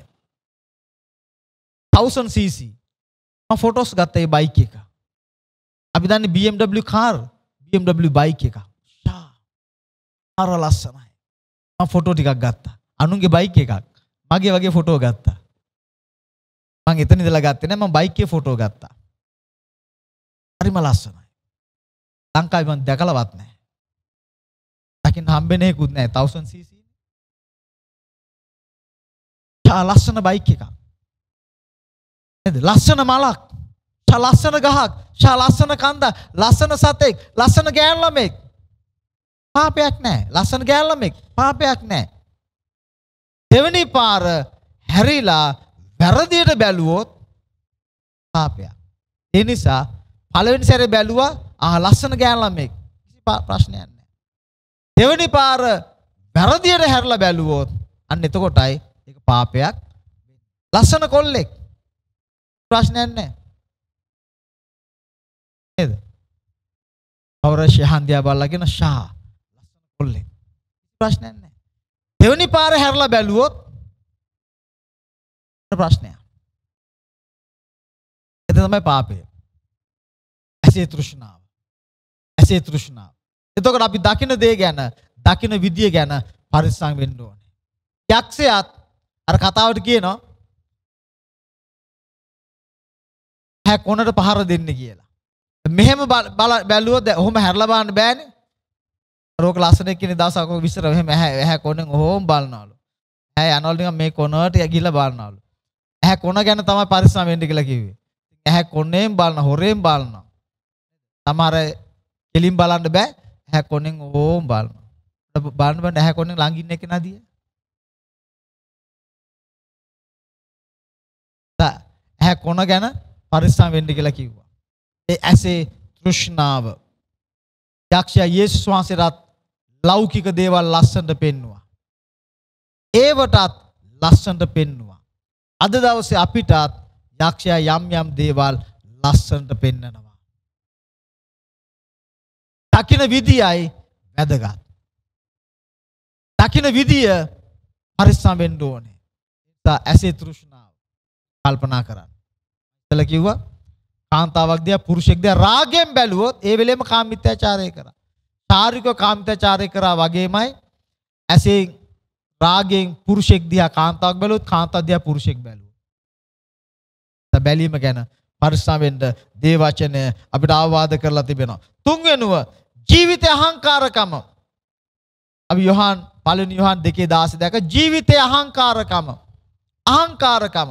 1000cc. මම ෆොටෝස් ගත්තා ඒ බයික් එක. අපි දන්නේ BMW කාර්, BMW බයික් එක. අර ලස්සනයි. මම ෆොටෝ ටිකක් ගත්තා. අනුන්ගේ බයික් එකක්. මගේ වගේ ෆොටෝ ගත්තා. මම එතන ඉඳලා ගත්තේ නෑ මම බයික් එකේ ෆොටෝ ගත්තා. හරිම ලස්සනයි. ලංකාවේ මම දැකලවත් නෑ. දකින්න හම්බෙන්නේ කුත් නෑ 1000cc. ලස්සන බයික් එකක්. නේද? ලස්සන මලක්. ලස්සන ගහක්. ලස්සන කන්ද. ලස්සන සතෙක්. ලස්සන ගෑන් ළමෙක්. පාපයක් නැහැ. ලස්සන ගෑන් ළමෙක්. පාපයක් නැහැ. දෙවෙනි පාර හැරිලා වැරදියට බැලුවොත් පාපයක්. ඒ නිසා පළවෙනි සැරේ බැලුවා ලස්සන ගෑන් ළමෙක්. කිසි ප්‍රශ්නයක් නැහැ. දෙවෙනි පාර වැරදියට හැරිලා බැලුවොත් අන්න එතකොටයි ඒක පාපයක්. ලස්සන කොල්ලෙක්. ප්‍රශ්නයක් නැහැ. නේද? අවර ශහන්දියා බලලා කියන ෂා ලස්සන කොල්ලෙක්. ප්‍රශ්නයක් නැහැ. දෙවෙනි පාර හැරලා බැලුවොත් ප්‍රශ්නයක්. ඒක තමයි පාපය. ඇසේ තෘෂ්ණාව. ඇසේ තෘෂ්ණාව. එතකොට අපි දකින්න දේ ගැන, දකින්න විදිය ගැන පරිස්සම් වෙන්න ඕනේ. යක්ෂයාත් අර කතාවට කියනවා හැ කොනට පහර දෙන්න කියලා. මෙහෙම බැලුවොත් ඔහොම හැරලා බලන්න බෑනේ. රෝක ලස්සනෙක් කියන දවසක් ඔක විතර මෙහෙම ඇහැ කොනෙන් ඔහොම බලනවලු. ඇහැ යනවලු නිකන් මේ කොනට ගිහිල්ලා බලනවලු. ඇහැ කොන ගැන තමයි පරිස්සම් වෙන්න කියලා කිව්වේ. ඇහැ කොනෙන් බලන හොරෙන් බලනවා. සමහර කෙලින් බලන්න බෑ. ඇහැ කොනෙන් ඔහොම බලනවා. බලන්න ඇහැ කොනෙන් ළඟ ඉන්න එක නදිය. ඇහැ කොන ගැන පරිස්සම් වෙන්න කියලා කිව්වා. ඒ ඇසේ තෘෂ්ණාව. යක්ෂයා යේසුස් වහන්සේට ලෞකික දේවල් ලස්සනට පෙන්නුවා. ඒවටත් ලස්සනට පෙන්නුවා. අද දවසේ අපිටත් යක්ෂයා යම් යම් දේවල් ලස්සනට පෙන්නනවා. දකින්න විදියයි වැදගත්. දකින්න විදිය පරිස්සම් වෙන්න ඕනේ. ඇසේ තෘෂ්ණාව කල්පනා කරන්න. ඉතල කිව්වා කාන්තාවක් දිහා පුරුෂයෙක් දිහා රාගයෙන් බැලුවොත් ඒ වෙලෙම කාමීත්‍යාචාරය කරා. ශාරීරික කාමීත්‍යාචාරය කරා වගේමයි ඇසේ රාගයෙන් පුරුෂයෙක් දිහා කාන්තාවක් බැලුවොත් කාන්තාව දිහා පුරුෂයෙක් බැලුවොත්. බැලීම ගැන පරිස්සම් වෙන්න දේ වචනය අපිට ආවාද කරලා තිබෙනවා. තුන්වෙනුව ජීවිතේ අහංකාරකම. අපි පළවෙනි යොහන් 2:16 දැක ජීවිතේ අහංකාරකම. අහංකාරකම.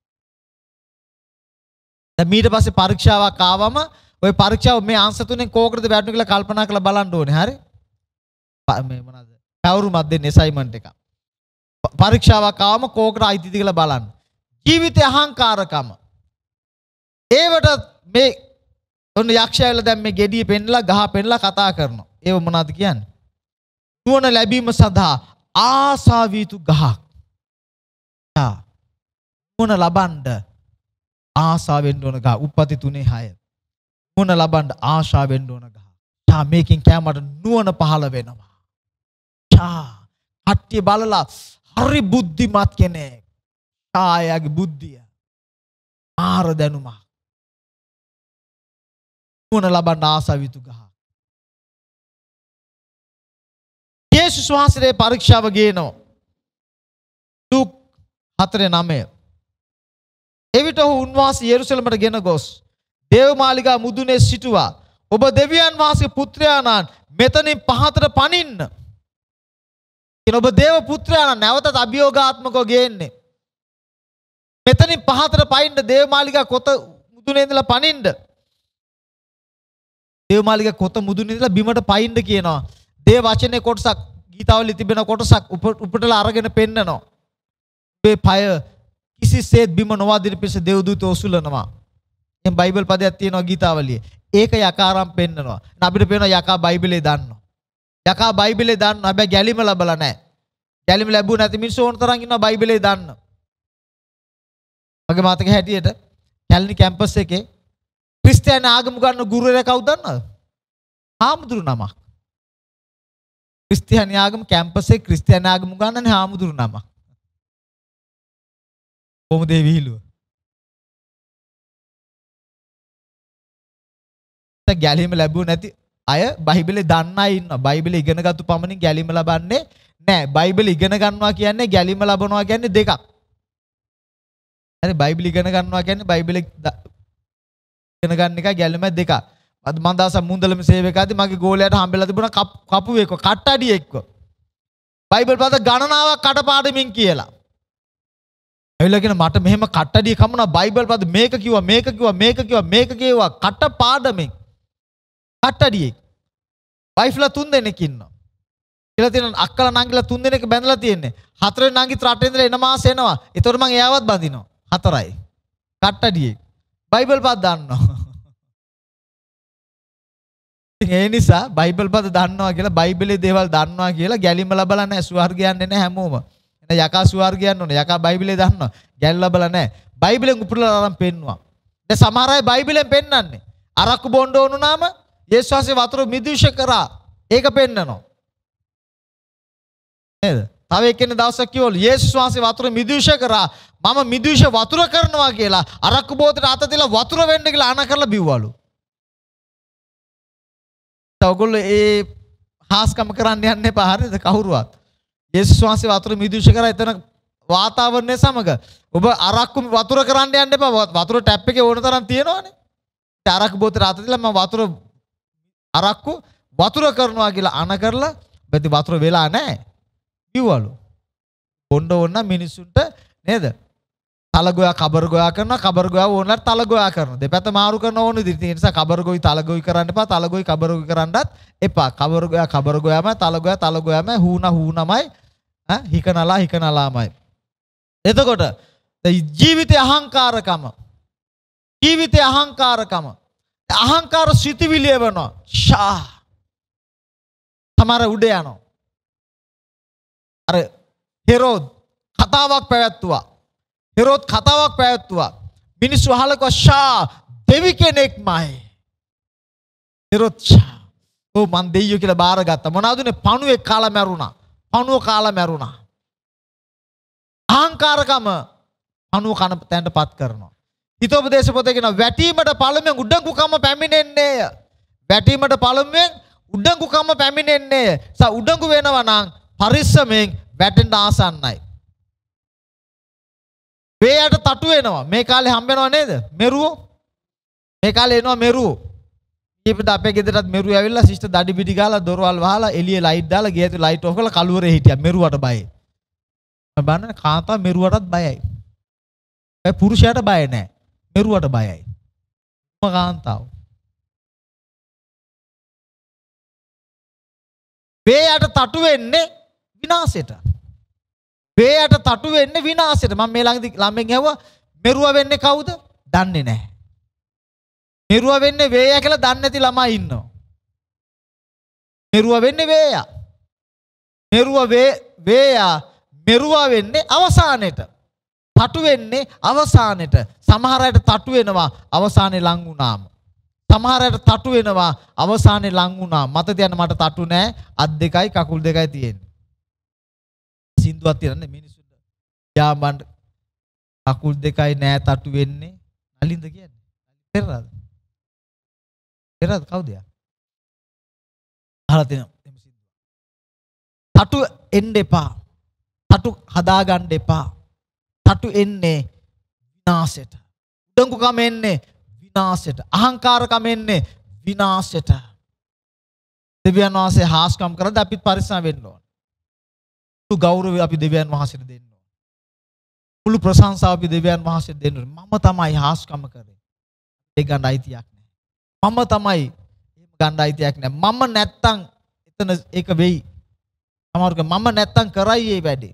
දැන් ඊට පස්සේ පරීක්ෂාවක් ආවම ওই පරීක්ෂාව මේ අංශ තුනෙන් කෝකටද වැටුනේ කියලා කල්පනා කරලා බලන්න ඕනේ. හරි? මේ මොනවාද? කවුරුමත් දෙන්නේ අසයින්මන්ට් එක. පරීක්ෂාවක් ආවම කෝකට අයිතිද කියලා බලන්න. ජීවිතේ අහංකාරකම. ඒවට මේ ඔන්න යක්ෂයල දැන් මේ gediye පෙන්නලා ගහ පෙන්නලා කතා කරනවා. ඒව මොනවද කියන්නේ? නුවණ ලැබීම සඳහා ආසාවිය යුතු ගහක්. නුවණ ලබන්න ආසාවෙන්න ඕන ගහ. උප්පති 3:6. නුවණ ලබන්න ආශාවෙන්න ඕන ගහ. මේකෙන් කැමකට නුවණ පහළ වෙනවා. කට්ටිය බලලා හරි බුද්ධිමත් කෙනෙක්. ආයාගේ බුද්ධිය. ආර දැනුමක්. නුවණ ලබන්න ආසාව යුතු ගහ. යේසුස් වහන්සේ පරීක්ෂාව ගේනවා. ලූක් 4:9. එවිට ඔහු උන්වහන්සේ යෙරුසලමට ගෙන ගොස් දේවමාලිගා මුදුනේ සිටුවා. ඔබ දෙවියන් වහන්සේගේ පුත්‍රයා නම් මෙතනින් පහතට පනින්න. කියන ඔබ දේව පුත්‍රයා නම් නැවතත් අභියෝගාත්මකව ගේන්නේ. මෙතනින් පහතට පයින්න දේවමාලිගා කොත මුදුනේ ඉඳලා පනින්න. දේවමාලිගා කොත මුදුනේ ඉඳලා බිමට පයින්න කියනවා. දේව වචනේ කොටසක් ගීතාවලිය තිබෙන කොටසක් උපටලා අරගෙන පෙන්නනවා. මේ පය කිසිසේත් බිම නොවදින පිස දේවදූතෝ ඔසුලනවා. එම් බයිබල් පදයක් තියෙනවා ගීතාවලියේ. ඒක යකාරම් පෙන්නනවා. අපිට පේනවා යකා බයිබලේ දන්නවා. යකා බයිබලේ දන්නවා. හැබැයි ගැලිම ලැබලා නැහැ. ගැලිම ලැබුණ නැති මිනිස්සු ඕන තරම් ඉන්නවා බයිබලේ දන්න. මගේ මතක හැටියට කැලණි කැම්පස් එකේ ක්‍රිස්තියානි ආගම ගන්න ගුරුවරයා කවුද දන්නවද? හාමුදුරු නමක්. ක්‍රිස්තියානි ආගම කැම්පස් එකේ ක්‍රිස්තියානි ආගම ගන්නනේ හාමුදුරු නමක්. කොහොමද ඒ විහිළුව? ගැලීම ලැබුණ නැති අය බයිබලේ දන්න අය ඉන්නවා. බයිබලේ ඉගෙනගත්තු පමණින් ගැලීම ලබන්නේ නැහැ. බයිබලේ ඉගෙන ගන්නවා කියන්නේ ගැලීම ලබනවා කියන්නේ දෙකක්. හරි බයිබල ඉගෙන ගන්නවා කියන්නේ බයිබලේ ඉගෙන ගන්න එකයි ගැලීම දෙකක්. අද මම දවසක් මුන්දලම සේවකයාදී මගේ ගෝලයට හම්බෙලා තිබුණා කපුවෙක්ව කට්ටඩියෙක්ව. බයිබල් පද ගණනාවක් කටපාඩමින් කියලා. ඇවිල්ලා කියන මට මෙහෙම කට්ටඩිය කමුණා බයිබල් පද මේක කිව්වා මේක කිව්වා මේක කිව්වා මේක කිව්වා කටපාඩමින්. කට්ටඩියෙක්. වයිෆ්ලා 3 දෙනෙක් ඉන්නවා. කියලා තියෙන අක්කලා නංගිලා 3 දෙනෙක් බැඳලා තියෙන්නේ. 4 වෙනි නංගිත් රටේ ඉඳලා එන මාස එනවා. ඒතකොට මං එයාවත් බඳිනවා. 4යි. කට්ටඩියෙක්. බයිබල් පද දන්නවා. ඒ නිසා බයිබල් පද දන්නවා කියලා බයිබලේ දේවල් දන්නවා කියලා ගැලීම ලැබලා නැහැ. ස්වර්ගය යන්නේ නැහැ හැමෝම. එන යකා ස්වර්ගය යන්න ඕනේ. යකා බයිබලේ දන්නවා. ගැලීම ලැබලා නැහැ. බයිබලෙන් උපුටලා අරන් පෙන්නවා. දැන් සමහර අය බයිබලෙන් පෙන්වන්නේ. අරක්කු බොන්න ඕන නම් යේසුස් වහන්සේ වතුර මිදුෂ කරා. ඒක පෙන්නනවා. නේද? තව එක්කෙනෙක් දවසක් කිව්වලු යේසුස් වහන්සේ වතුර මිදුෂ කරා. මම මිදුෂ වතුර කරනවා කියලා අරක්කු බෝතලට අත දාලා වතුර වෙන්න කියලා අන කරලා බිව්වලු. ඔයගොල්ලෝ ඒ හාස්කම කරන්න යන්න එපා හරිද කවුරුවත්. යේසුස් වහන්සේ වතුර මිදුෂ කරා එතන වාතාවරණය සමග ඔබ අරක්කු වතුර කරන්න යන්න එපා. වතුර ටැප් එකේ ඕන තරම් තියෙනවනේ. ඒ අරක්කු බෝතලට අත දාලා මම අරක්කු වතුර කරනවා කියලා අන කරලා බෙති වතුර වෙලා නැහැ. කිව්වලු. බොන්න ඕන මිනිසුන්ට නේද? තලගොයා කබර ගොයා කරනවා කබර ගොයා ඕනලා තලගොයා කරනවා. දෙපැත්ත මාරු කරන ඕන විදිහට. ඒ නිසා කබර ගොයි තලගොයි කරන්න එපා. තලගොයි කබර ගොයි කරන්නත් එපා. කබර ගොයාමයි තලගොයාමයි හූනමයි හිකනලාමයි. එතකොට ජීවිතේ අහංකාරකම. අහංකාර සිතුවිලි එවනවා. තමර උඩ යනවා. අර හෙරෝද් කතාවක් පැවැත්තුවා. මිනිස්සු අහලකෝ දෙවි කෙනෙක්මයි. හෙරෝද් මන් දෙයියෝ කියලා බාරගත්තා. මොනවද උනේ? පණුවෙක් කාලා මැරුණා. අහංකාරකම පණුව කන තැනටපත් කරනවා. හිතෝපදේශ පොතේ කියන වැටීමට පළමුවෙන් උඩඟුකම පැමිණෙන්නේය. උඩඟු වෙනවා නම් පරිස්සමෙන් වැටෙන්න ආසන්නයි. වේයට තටු වෙනවා. මේ කාලේ හම්බෙනව නේද? මෙරුවෝ. මේ කාලේ එනවා මෙරුවෝ. ඊපද අපේ ගෙදරත් මෙරුවෝ ඇවිල්ලා සිස්ටර් දඩි පිටි ගාලා දොරවල් වහලා එළියේ ලයිට් දාලා ගේ ඇතුලේ ලයිට් ඔෆ් කරලා කළුවරේ හිටියා. මෙරුවට බයයි. මම බලන්නේ කාන්තාව මෙරුවටත් බයයි. ඒ පුරුෂයාට බය නැහැ. මෙරුවට බයයි. කාන්තාව. වේයට තටු වෙන්නේ විනාශයට. මම මේ ළඟදී ළමෙන් ඇහුවා මෙරුව වෙන්නේ කවුද? දන්නේ නැහැ. මෙරුව වෙන්නේ වේයා කියලා දන්නේ නැති ළමයි ඉන්නවා. මෙරුව වෙන්නේ වේයා. මෙරුව වෙන්නේ අවසානෙට. තටු වෙන්නේ අවසානෙට. සමහර අයට තටු වෙනවා අවසානේ ලං වුණාම. මත තියන්න මට තටු නැහැ. අත් දෙකයි කකුල් දෙකයි තියෙන්නේ. සින්දුවක් තියෙනනේ මිනිස්සුන්ට. යාඹන් කකුල් දෙකයි නෑ තටු වෙන්නේ. නලින්ද කියන්නේ? පෙරරාද කවුද යා? අහලා තියෙනවා මේ සින්දුව. තටු එන්න එපා. තටු හදා ගන්න එපා. තටු එන්නේ විනාශයට. උඩඟුකම එන්නේ විනාශයට. අහංකාරකම එන්නේ විනාශයට. දෙවියන් වහන්සේ හාස්කම් කරද්දී අපිත් පරිස්සම් වෙන්න ඕන. මුළු ගෞරවය අපි දෙවියන් වහන්සේට දෙන්න ඕන. මුළු ප්‍රශංසාව අපි දෙවියන් වහන්සේට දෙන්න ඕන. මම තමයි හාස්කම කරේ. ඒ ගන්න අයිතියක් නැහැ. මම තමයි එහෙම ගන්න අයිතියක් නැහැ. මම නැත්තම් එතන ඒක වෙයි. සමහරවිට මම නැත්තම් කරයි මේ වැඩේ.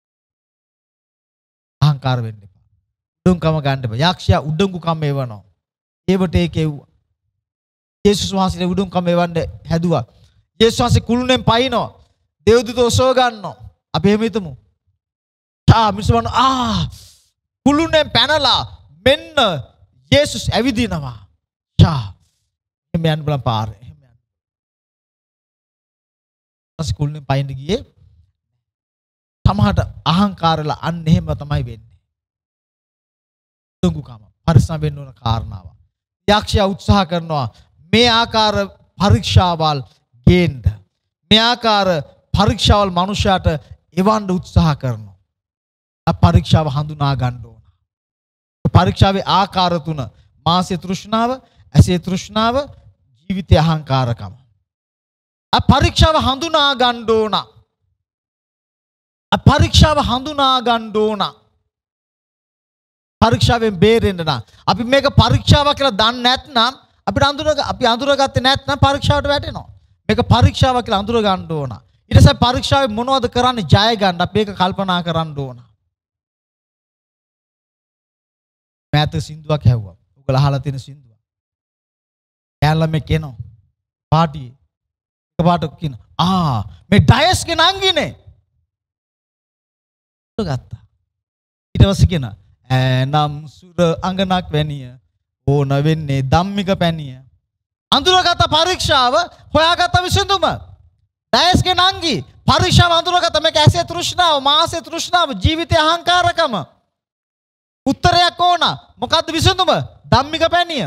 අහංකාර වෙන්න එපා. උඩුම්කම ගන්න එපා. යක්ෂයා උඩුම්කම එවනවා. ඒවට ඒකෙව්වා. යේසුස් වහන්සේ උඩුම්කම එවන්න හැදුවා. යේසුස් වහන්සේ කුළුණෙන් පයින්නවා. දේවදූතෝ ඔසව ගන්නවා. අපි එහෙම හිතමු. මිනිස්සුන් කුළුණෙන් පැනලා මෙන්න යේසුස් ඇවිදිනවා. එහෙම යන්න බලන්න පාරේ. එහෙම යන්න. ඊපස්සේ කුළුණෙන් පයින්න ගියේ. සමහරට අහංකාරලා අන්න එහෙම තමයි වෙන්නේ. දුඟුකම පරිස්සම් වෙන්න ඕන කාරණාව. යක්ෂයා උත්සාහ කරනවා මේ ආකාර පරීක්ෂාවල් ගේන්න. මේ ආකාර පරීක්ෂාවල් මනුෂයාට එවන්න උත්සාහ කරනවා. ආ පරීක්ෂාව හඳුනා ගන්න ඕන. පරීක්ෂාවේ ආකාර තුන මාසයේ තෘෂ්ණාව, ඇසේ තෘෂ්ණාව, ජීවිතයේ අහංකාරකම. ආ පරීක්ෂාව හඳුනා ගන්න ඕන. ආ පරීක්ෂාව හඳුනා ගන්න ඕන. පරීක්ෂාවෙන් බේරෙන්න නම් අපි මේක පරීක්ෂාවක් කියලා දන්නේ නැත්නම් අපි අඳුරගත්තේ නැත්නම් පරීක්ෂාවට වැටෙනවා. මේක පරීක්ෂාවක් කියලා අඳුර ගන්න ඕන. ඊට පස්සේ පරීක්ෂාවේ මොනවද කරන්නේ ජය ගන්න අපි ඒක කල්පනා කරන්න ඕන. මෑත සින්දුවක් ඇහුවා. ඔයගොල්ලෝ අහලා තියෙන සින්දුවක්. කෑල්ල මේ කෙනෝ පාටියේ එකපාරට කියන මේ ඩයස්ගේ නංගිනේ. ගත්තා. ඊට පස්සේ කියන නම් සුර අඟනක් වැනිය ඕන වෙන්නේ ධම්මික පැනිය. අඳුරගත පරීක්ෂාව හොයාගත විසඳුම. ඩයස්ගේ නංගි පරීක්ෂාව අඳුරගත මේක ඇසේ තෘෂ්ණාව, මාසේ තෘෂ්ණාව, ජීවිතයේ අහංකාරකම. උත්තරයක් ඕන. මොකද්ද විසඳුම? ධම්මික පැනිය.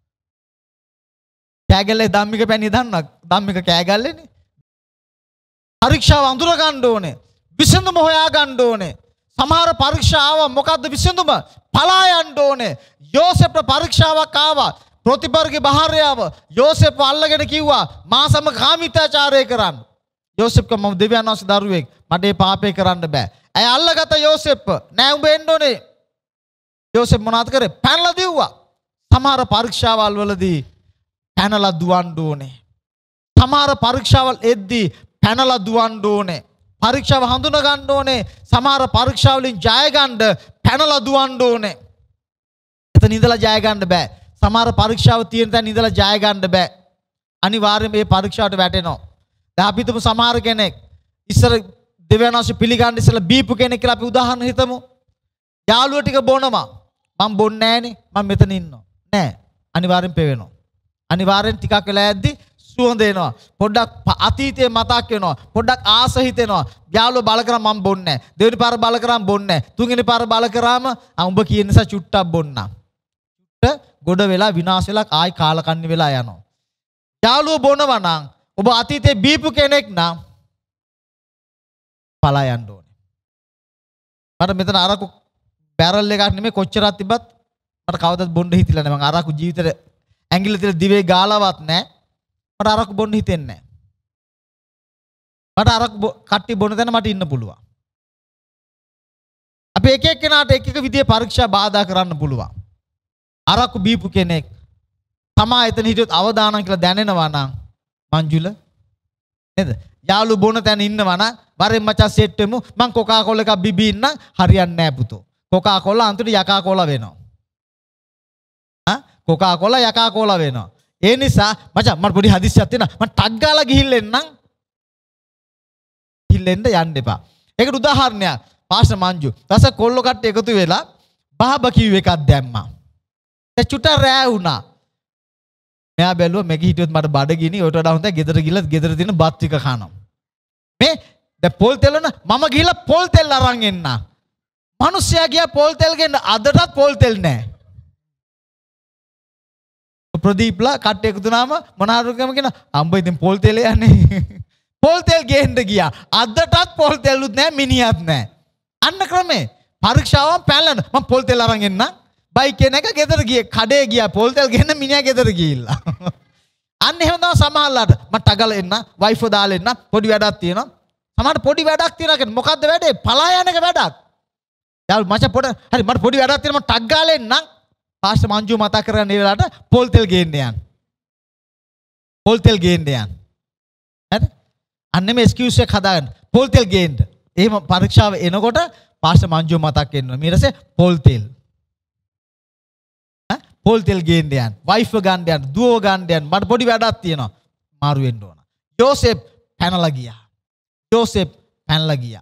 කෑගල්ලේ ධම්මික පැනිය දන්නවා. ධම්මික කෑගල්ලේනේ. පරීක්ෂාව අඳුර ගන්න ඕනේ. විසඳුම හොයා ගන්න ඕනේ. සමහර පරීක්ෂාව මොකද්ද විසඳුම? පලා යන්න ඕනේ. යෝසෙෆ්ට පරීක්ෂාවක් ආවා. ප්‍රතිපර්ගේ බහාරයාව යෝසෙෆ්ව අල්ලගෙන කිව්වා මා සමග කාමීත්‍යාචාරය කරන්න. යෝසෙෆ්ක මම දෙවියන් වහන්සේ දරුවෙක්. මට ඒ පාපේ කරන්න බෑ. ඇය අල්ලගත්ත යෝසෙෆ්ව. නෑ උඹ එන්න ඕනේ. යෝසෙෆ් මොනවද කරේ? පැනලා දිව්වා. සමහර පරීක්ෂාවල් වලදී පැනලා දුවන්න ඕනේ. සමහර පරීක්ෂාවල් එද්දී පැනලා දුවන්න ඕනේ. පරීක්ෂාව හඳුනා ගන්න ඕනේ. සමහර පරීක්ෂාවලින් ජය ගන්න පැනලා දුවන්න ඕනේ. එතන ඉඳලා ජය ගන්න බෑ. සමහර පරීක්ෂාව තියෙන තැන ඉඳලා ජය ගන්න බෑ. අනිවාර්යයෙන් මේ පරීක්ෂාවට වැටෙනවා. දැන් අපි හිතමු සමහර කෙනෙක් ඉස්සර දෙවියන් වහන්සේ පිළිගන්න ඉස්සලා බීපු කෙනෙක් කියලා අපි උදාහරණ හිතමු. යාළුවෝ ටික බොනවා. මම බොන්නේ නෑනේ. මම මෙතන ඉන්නවා. නෑ. අනිවාර්යෙන් පෙවෙනවා. අනිවාර්යෙන් ටිකක් වෙලා යද්දි සුවඳ එනවා. පොඩ්ඩක් අතීතයේ මතක් වෙනවා. පොඩ්ඩක් ආස හිතෙනවා. යාළුවෝ බල කරා මම බොන්නේ නෑ. දෙවෙනි පාර බල කරාම බොන්නේ නෑ. තුන්වෙනි පාර බල කරාම උඹ කියන නිසා චුට්ටක් බොන්නා. ගොඩ වෙලා විනාශ වෙලා ආයි කාලකන්ණි වෙලා යනවා. යාළුවෝ බොනවා නම් ඔබ අතීතේ බීපු කෙනෙක් නම් පලා යන්න ඕනේ. මට මෙතන අරකු බැරල් එකක් නෙමෙයි කොච්චරක් තිබ්බත් මට කවදාවත් බොන්න හිතිලා නැහැ. මම අරකු ජීවිතේ ඇඟිල්ල තියලා දිවේ ගාලවත් නැහැ. මට අරකු බොන්න හිතෙන්නේ නැහැ. මට අරකු කට්ටි බොන තැන මට ඉන්න පුළුවන්. අපි එක එක්කෙනාට එක එක විදිහේ පරීක්ෂා බාධා කරන්න පුළුවන්. අරක්කු බීපු කෙනෙක් තමා එතන හිටියොත් අවදානම් කියලා දැනෙනවා නම් මංජුල නේද? යාළු බොන තැන ඉන්නවා නම් වරෙන් මචං සෙට් වෙමු. මං කොකා කෝලා එකක් බිබී ඉන්න හරියන්නේ නැහැ පුතෝ. කොකා කෝලා අන්තිමට යකා කෝලා වෙනවා. කොකා කෝලා යකා කෝලා වෙනවා. ඒ නිසා මචං මට පොඩි හදිස්සියක් තියෙනවා. මං ටක් ගාලා ගිහිල්ලෙන්නම්. ගිහිල්ලෙන්න යන්න එපා. ඒකට උදාහරණයක් පාස්ටර් මංජු. ඊටස කොල්ලෝ කට්ටිය එකතු වෙලා බාබකියු එකක් දැම්මා. චුට්ට රෑ වුණා. මෙයා බැලුවා මේක හිටියොත් මට බඩගිනි. ඔයට වඩා හොඳයි ගෙදර ගිහලා ගෙදර තියෙන බත් ටික කනවා. මේ දැන් පොල් තෙල් වුණා මම ගිහලා පොල් තෙල් අරන් එන්න. මිනිස්සයා ගියා පොල් තෙල් ගෙන්න අදටත් පොල් තෙල් නැහැ. ප්‍රදීප්ලා කට්ටිය එකතු වුණාම මොනාරුකම කියන අම්බ ඉතින් පොල් තෙල් යන්නේ. පොල් තෙල් ගේන්න ගියා. අදටත් පොල් තෙල්ුත් නැහැ මිනිහත් නැහැ. අන්න ක්‍රමේ පරීක්ෂාවන් පැලන මම පොල් තෙල් අරන් එන්න. බයික් එක ගෙදර ගියේ කඩේ ගියා පොල් තෙල් ගෙන්න මිනිහා ගෙදර ගිහිල්ලා. අන්න එහෙම තමයි සමහරලාට මම ටගල එන්න වයිෆ් දාලා එන්න පොඩි වැඩක් තියෙනවා. සමහරට පොඩි වැඩක් තියනවා කියන්නේ මොකද්ද වැඩේ? පලා යන එක වැඩක්. යාළු මචං හරි මට පොඩි වැඩක් තියෙනවා මම ටක් ගාලා එන්නම්. පාස්ටර් මංජු මතක් කරගන්න මේ වෙලාවට පොල් තෙල් ගේන්න යන්න. පොල් තෙල් ගේන්න යන්න. හරි? අන්න මේ එක්ස්කියුස් එක හදාගන්න. පොල් තෙල් ගේන්න. එහෙම පරීක්ෂාව එනකොට පාස්ටර් මංජු මතක් වෙනවා. ඊට පස්සේ පොල් තෙල්. පොල් තෙල් ගේන්න යන්න. වයිෆ් ගන්න යන්න. දුවව ගන්න යන්න. මට පොඩි වැඩක් තියෙනවා. මාරු වෙන්න ඕන. යෝසෙප් පැනලා ගියා. යෝසෙප් පැනලා ගියා.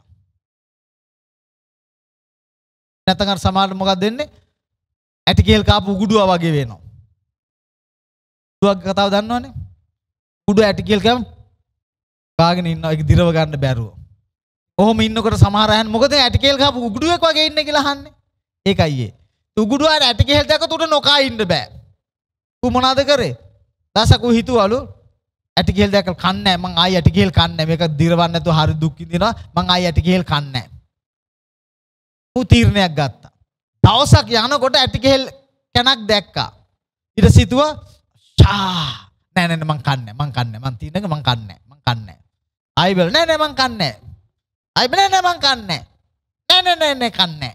නැත්නම් අර සමහරට මොකක්ද දෙන්නේ? ඇටි කේල් කාපු උගුඩුවා වගේ වෙනවා. දුවක් කතාව දන්නවනේ. උඩු ඇටි කේල් කෑම ගාගෙන ඉන්නවා. ඒක දිරව ගන්න බැරුව. ඔහොම ඉන්නකොට සමහර අයන් මොකද ඇටි කේල් කාපු උගුඩුවෙක් වගේ ඉන්නේ කියලා අහන්නේ. ඒකයි ඒ. උගුඩුවාට ඇටි කේල් දැක්කත් උඩ නොකා ඉන්න බෑ. ඌ මොනවද කරේ? දසකු හිතුවලු ඇටි කේල් දැක්කලා කන්නේ නැහැ. මං ආයි ඇටි කේල් කන්නේ නැහැ. මේක දිරවන්න නැතුව හරි දුක් විඳිනවා. මං ආයි ඇටි කේල් කන්නේ නැහැ. ඌ තීරණයක් ගත්තා. දවසක් යනකොට ඇටි කේල් කනක් දැක්කා. ඊට සිතුවා නෑ මං කන්නේ මං කන්නේ මං තීරණයක මං කන්නේ මං කන්නේ. ආයි බල නෑ මං කන්නේ. ආයි බල නෑ මං කන්නේ. නෑ කන්නේ.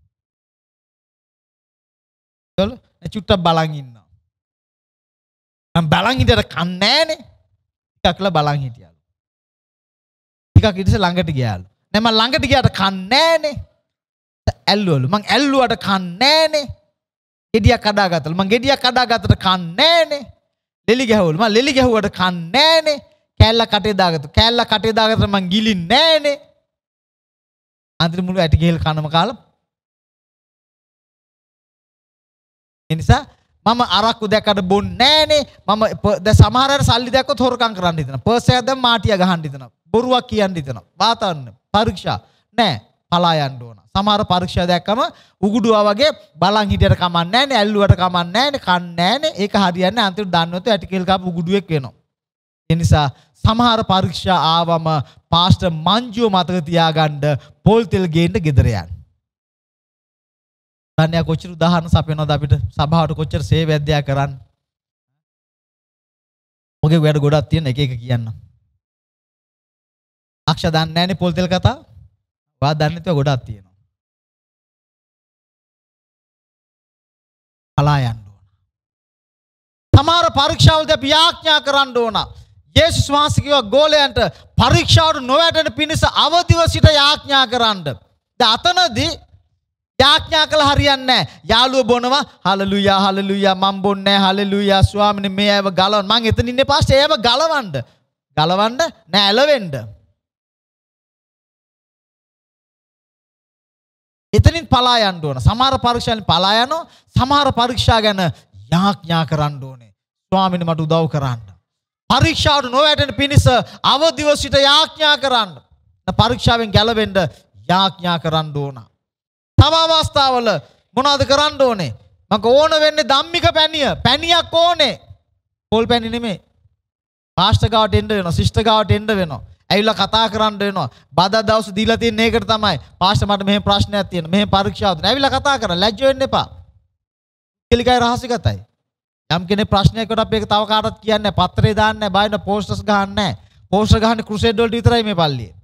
චලෝ චුට්ටක් බලන් ඉන්නවා. මම බලන් හිටියට කන්නේ නෑනේ. ටිකක්ලා බලන් හිටියලු. ටිකක් ඊටසේ ළඟට ගියාලු. නෑ මම ළඟට ගියාට කන්නේ නෑනේ. ඇල්ලුවලු. මං ඇල්ලුවට කන්නේ නෑනේ. ගෙඩියක් කඩාගත්තලු. මං ගෙඩියක් කඩාගත්තට කන්නේ නෑනේ. ලෙලි ගැහුවලු. මං ලෙලි ගැහුවට කන්නේ නෑනේ. කෑල්ල කටේ දාගත්තු. කෑල්ල කටේ දාගත්තට මං ගිලින්නේ නෑනේ. අන්තිම මුළු ඇටි ගෙහෙල් කනම කාලා නිසා මම අරක්කු දැක්කට බොන්නේ නෑනේ. මම දැන් සමහර අය සල්ලි දැක්කොත් හොරකම් කරන්න හිතනවා. පර්ස් එකක් දැම්ම මාටියා ගහන්න හිතනවා. බොරුවක් කියන්න හිතනවා. වාතාවරණ පරීක්ෂා නෑ පලා යන්න ඕන. සමහර පරීක්ෂා දැක්කම උගුඩුවා වගේ බලන් හිටියට කමන්නේ නෑනේ. ඇල්ලුවට කමන්නේ නෑනේ. කන්නේ නෑනේ. ඒක හරියන්නේ අන්තිමට දන්නවත ඇටි කෙල් කාපු උගුඩුවෙක් වෙනවා. ඒ නිසා සමහර පරීක්ෂා ආවම පාස්ටර් මංජුව මතක තියාගන්න පොල් තෙල් ගේන්න ගෙදර යන්න. දන්නේ කොච්චර උදාහරණ සපයනවද අපිට සභාවට කොච්චර සේවයක්ද කරන්න. ඔගේ වැඩ ගොඩක් තියෙන එක එක කියන්න. අක්ෂ දන්නේ නැනේ පොල් තෙල් කතා. වා දන්නේ නැතුව ගොඩක් තියෙනවා. පලා යන්න ඕන. සමහර පරීක්ෂාවලදී අපි යාඥා කරන්න ඕන. යේසුස් වහන්සේ කිව්වා ගෝලයන්ට පරීක්ෂාවට නොවැටෙන පිණිස අවදිව සිට යාඥා කරන්න. දැන් අතනදී යාඥා කළ හරියන්නේ නැහැ. යාළුව බොනවා හලෙලූයා හලෙලූයා මම බොන්නේ නැහැ හලෙලූයා ස්වාමීනි මේ අයව ගලවන්න. මං එතන ඉන්නේ පාස්ටර් ඒව ගලවන්න නෑ ඇලවෙන්න. එතනින් පලා යන්න ඕන. සමහර පරීක්ෂාවලින් පලා යනවා. සමහර පරීක්ෂා ගැන යාඥා කරන්න ඕනේ. ස්වාමීනි මට උදව් කරන්න. පරීක්ෂාවට නොවැටෙන පිණිස අවදිව සිට යාඥා කරන්න. පරීක්ෂාවෙන් ගැලවෙන්න යාඥා කරන්න ඕන. තව අවස්ථාවල මොනවද කරන්න ඕනේ? මම ඕන වෙන්නේ ධම්මික පැණිය. පැණියක් ඕනේ. පොල් පැණි නෙමෙයි. පාස්ටර් ගාවට එන්න වෙනවා. සිස්ටර් ගාවට එන්න වෙනවා. ඇවිල්ලා කතා කරන්න වෙනවා. බදා දවස් දීලා තියෙන ඒකට තමයි. පාස්ටර් මට මෙහෙම ප්‍රශ්නයක් තියෙනවා. මෙහෙම පරීක්ෂාවක් තියෙනවා. ඇවිල්ලා කතා කරන්න. ලැජ්ජ වෙන්න එපා. කෙලිකයි රහසිගතයි. යම් කෙනෙක් ප්‍රශ්නයකට අපි ඒක තව කාටවත් කියන්නේ නැහැ. පත්‍රේ දාන්නේ නැහැ. බයින පෝස්ටර්ස් ගහන්නේ නැහැ. පෝස්ටර් ගහන්නේ ක්‍රුසේඩ් වලට විතරයි මේ පල්ලියේ.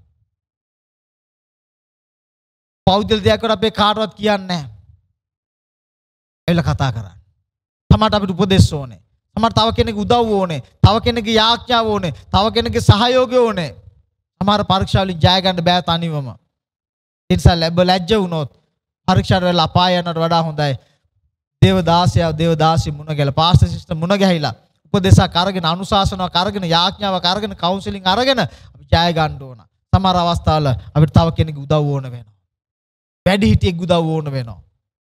පෞද්ගල දෙයක් වල අපි කාටවත් කියන්නේ නැහැ. එවිල කතා කරන්නේ. සමහරට අපිට උපදෙස් ඕනේ. සමහරට තව කෙනෙකුගේ උදව් ඕනේ. තව කෙනෙකුගේ යාඥාව ඕනේ. තව කෙනෙකුගේ සහයෝගය ඕනේ. සමහර පරීක්ෂා වලින් ජය ගන්න බෑ තනිවම. ඒ නිසා ලැජ්ජ වුණොත් පරීක්ෂාවට වෙලා අපාය යනවට වඩා හොඳයි. දේවදාසිය මුණ ගැහිලා පාස්ටර් සිස්ටර් මුණ ගැහිලා උපදේශයක් අරගෙන අනුශාසනාවක් අරගෙන යාඥාවක් අරගෙන කවුන්සලින් අරගෙන අපි ජය ගන්න ඕන. සමහර අවස්ථාවල අපිට තව කෙනෙකුගේ උදව් ඕන වෙනවා. වැඩි හිටියෙක් උදව් ඕන වෙනවා.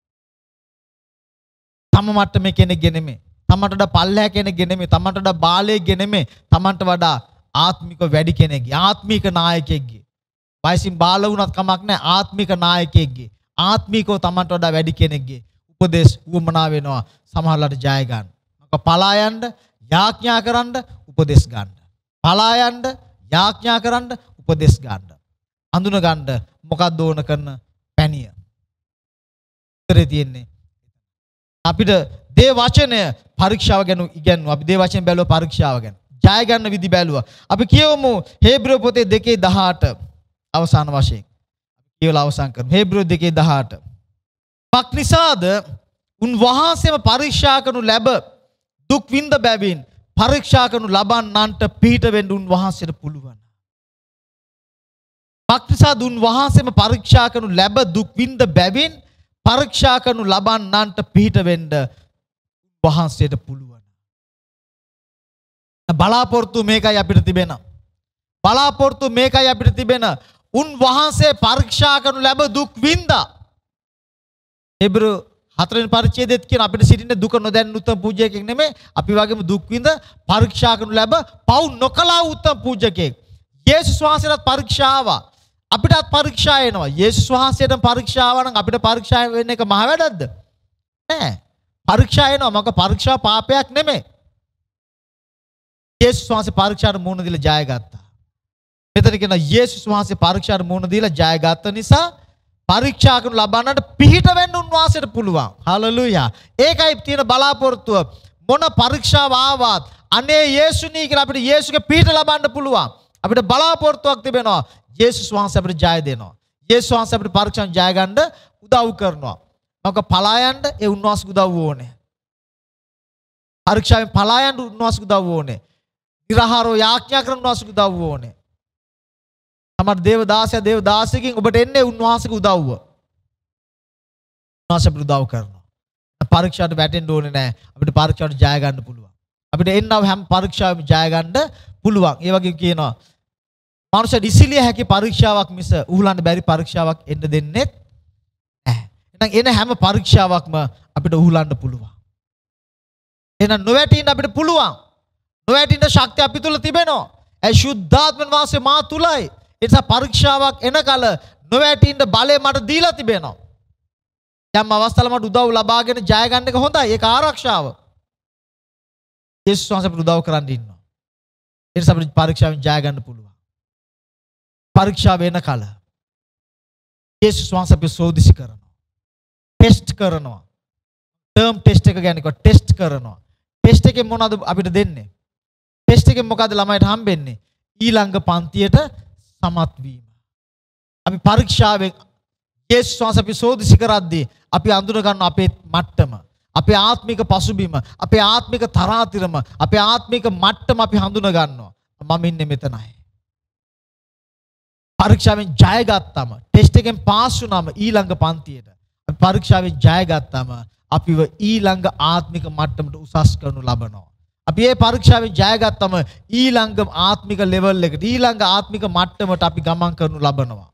තම මට්ටමේ කෙනෙක්ගේ නෙමෙයි. තමන්ට වඩා පල්ලෙහා කෙනෙක්ගේ නෙමෙයි. තමන්ට වඩා බාලයෙක්ගේ නෙමෙයි. තමන්ට වඩා ආත්මික වැඩි කෙනෙක්ගේ ආත්මික නායකයෙක්ගේ. වයසින් බාල වුණත් කමක් නැහැ. ආත්මික නායකයෙක්ගේ ආත්මිකව තමන්ට වඩා වැඩි කෙනෙක්ගේ උපදේශ උවමනා වෙනවා. සමහරලාට ජය ගන්න. මක පලා යන්න යාඥා කරන්න උපදේශ ගන්න. පලා යන්න යාඥා කරන්න උපදේශ ගන්න. අඳුන ගන්න මොකක්ද ඕන කරන පැණිය. උත්තරේ තියෙන්නේ අපිට දේ වචනය පරීක්ෂාව ගැන ඉගෙනුවා. අපි දේ වචන බැලුවා පරීක්ෂාව ගැන. ජය ගන්න විදි බැලුවා. අපි කියවමු හේබ්‍රෙව පොතේ 2:18. අවසාන වශයෙන් කියලා අවසන් කරමු. හේබ්‍රුව 2:18. මක් නිසාද උන්වහන්සේම පරීක්ෂා කරනු ලැබ දුක් විඳ බැවින් පරීක්ෂා කරනු ලබන්නන්ට පිහිට වෙන්න උන්වහන්සේට පුළුවන්. මක් නිසාද උන්වහන්සේම පරීක්ෂා කරනු ලැබ දුක් විඳ බැවින් පරීක්ෂා කරනු ලබන්නන්ට පිහිට වෙන්න උන්වහන්සේට පුළුවන්. බලාපොරොත්තු මේකයි අපිට තිබෙන. බලාපොරොත්තු මේකයි අපිට තිබෙන. උන්වහන්සේ පරීක්ෂා කරනු ලැබ දුක් විඳා. හේබ්‍රුව 4 වෙනි පරිච්ඡේදයේත් කියන අපිට සිටින දුක නොදැන්න උත්තම පූජකයෙක් නෙමෙයි. අපි වගේම දුක් විඳ පරීක්ෂා කරනු ලැබ පව් නොකලා උත්තම පූජකයෙක්. යේසුස් වහන්සේට පරීක්ෂා ආවා. අපිටත් පරීක්ෂා එනවා. යේසුස් වහන්සේට පරීක්ෂා ආවා නම් අපිට පරීක්ෂා වෙන්න එක මහ වැඩක්ද? නෑ. පරීක්ෂා එනවා. මොකද පරීක්ෂා පාපයක් නෙමෙයි. යේසුස් වහන්සේ පරීක්ෂාට මුහුණ දීලා ජය ගත්තා. මෙතන කියන යේසුස් වහන්සේ පරීක්ෂාට මුහුණ දීලා ජය ගත්ත නිසා පරීක්ෂා කරනු ලබන්නට පිහිට වෙන්න උන්වහන්සේට පුළුවන්. හලෙලූයා. ඒකයි තියෙන බලාපොරොත්තුව. මොන පරීක්ෂාව ආවත් අනේ යේසුනි කියලා අපිට යේසුගේ පිහිට ලබන්න පුළුවන්. අපිට බලාපොරොත්තුවක් තිබෙනවා. යේසුස් වහන්සේ අපිට ජය දෙනවා. යේසුස් වහන්සේ අපිට පරීක්ෂාවෙන් ජය ගන්න උදව් කරනවා. මොකද පලා යන්න ඒ උන්වහන්සේගේ උදව්ව ඕනේ. පරීක්ෂාවෙන් පලා යන්න උන්වහන්සේගේ උදව්ව ඕනේ. නිරහාරව යාඥා කරන උන්වහන්සේගේ උදව්ව ඕනේ. සමහර දේව දාසයෙකින් ඔබට එන්නේ උන්වහන්සේගේ උදව්ව. උන්වහන්සේ අපිට උදව් කරනවා. පරීක්ෂාවට වැටෙන්න ඕනේ නැහැ. අපිට පරීක්ෂාවට ජය ගන්න පුළුවන්. අපිට එන්නව හැම පරීක්ෂාවෙම ජය ගන්න පුළුවන්. ඒ වගේ කියනවා මනුෂ්‍ය ඉසිලිය හැකි පරීක්ෂාවක් මිස උහුලන්න බැරි පරීක්ෂාවක් එන්න දෙන්නේ නැහැ. එහෙනම් එන හැම පරීක්ෂාවක්ම අපිට උහුලන්න පුළුවන්. එහෙනම් නොවැටෙන්න අපිට පුළුවන්. නොවැටෙන්න ශක්තිය අපි තුල තිබෙනවා. ඒ ශුද්ධාත්මන් වාසය මා තුලයි. ඒ නිසා පරීක්ෂාවක් එනකල නොවැටෙන්න බලය මට දීලා තිබෙනවා. යම් අවස්ථාවල මට උදව් ලබාගෙන ජය ගන්න එක හොඳයි. ඒක ආරක්ෂාව. යේසුස් වහන්සේ අපිට උදව් කරන්න ඉන්නවා. ඒ නිසා අපිට පරීක්ෂාවෙන් ජය ගන්න පුළුවන්. පරීක්ෂාව වෙන කල යේසුස් වහන්සේ අපි සෝදිසි කරනවා. ටෙස්ට් කරනවා. ටර්ම් ටෙස්ට් එක ගැන කිව්වා ටෙස්ට් කරනවා. ටෙස්ට් එකෙන් මොනවද අපිට දෙන්නේ? ටෙස්ට් එකෙන් මොකද ළමයිට හම්බෙන්නේ? ඊළඟ පන්තියට සමත් වීම. අපි පරීක්ෂාවෙන් යේසුස් වහන්සේ අපි සෝදිසි කරද්දී අපි අඳුන ගන්න අපේ මට්ටම, අපේ ආත්මික පසුබිම, අපේ ආත්මික තරාතිරම, අපේ ආත්මික මට්ටම අපි හඳුන ගන්නවා. මම ඉන්නේ මෙතනයි. පරීක්ෂාවෙන් ජය ගත්තම ටෙස්ට් එකෙන් පාස් වුණාම ඊළඟ පන්තියට අපි පරීක්ෂාවෙන් ජය ගත්තම අපිව ඊළඟ ආත්මික මට්ටමට උසස් කරනු ලබනවා. අපි මේ පරීක්ෂාවෙන් ජය ගත්තම ඊළඟ ආත්මික ලෙවල් එකට ඊළඟ ආත්මික මට්ටමට අපි ගමන් කරනු ලබනවා.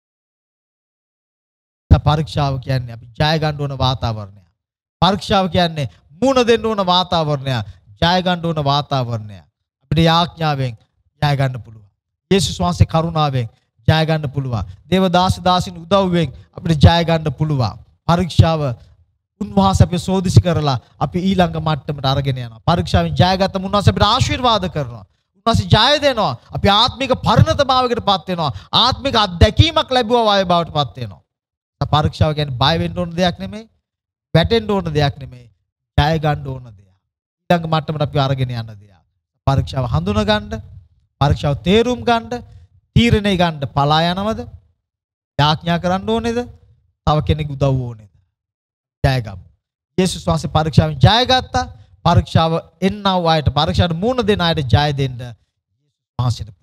පරීක්ෂාව කියන්නේ අපි ජය ගන්න ඕන වාතාවරණය. පරීක්ෂාව කියන්නේ මුණ දෙන්න ඕන වාතාවරණය. ජය ගන්න ඕන වාතාවරණය. අපිට යාඥාවෙන් ජය ගන්න පුළුවන්. යේසුස් වහන්සේ කරුණාවෙන් ජය ගන්න පුළුවන්. දේව දාසින් උදව්වෙන් අපිට ජය ගන්න පුළුවන්. පරීක්ෂාව උන්වහන්සේ අපි සෝදිසි කරලා අපි ඊළඟ මට්ටමට අරගෙන යනවා. පරීක්ෂාවෙන් ජය ගත්තම උන්වහන්සේ අපිට ආශිර්වාද කරනවා. උන්වහන්සේ ජය දෙනවා. අපි ආත්මික පරිණතභාවයකටපත් වෙනවා. ආත්මික අත්දැකීමක් ලැබුවා වගේ බවටපත් වෙනවා. පරීක්ෂාව කියන්නේ බය වෙන්න ඕන දෙයක් නෙමෙයි. වැටෙන්න ඕන දෙයක් නෙමෙයි. ජය ගන්න ඕන දෙයක්. ඊළඟ මට්ටමට අපි අරගෙන යන දෙයක්. පරීක්ෂාව හඳුනා ගන්න, පරීක්ෂාව තේරුම් ගන්න, තීරණය ගන්න පලා යනවද? යාඥා කරන්න ඕනේද? තව කෙනෙක් උදව් ඕනේද? ජය ගමු. යේසුස් වහන්සේ පරීක්ෂාවෙන් ජය ගත්තා. පරීක්ෂාව එන්නව අයට, පරීක්ෂාවට මුහුණ දෙන අයට ජය දෙන්න යේසුස් වහන්සේට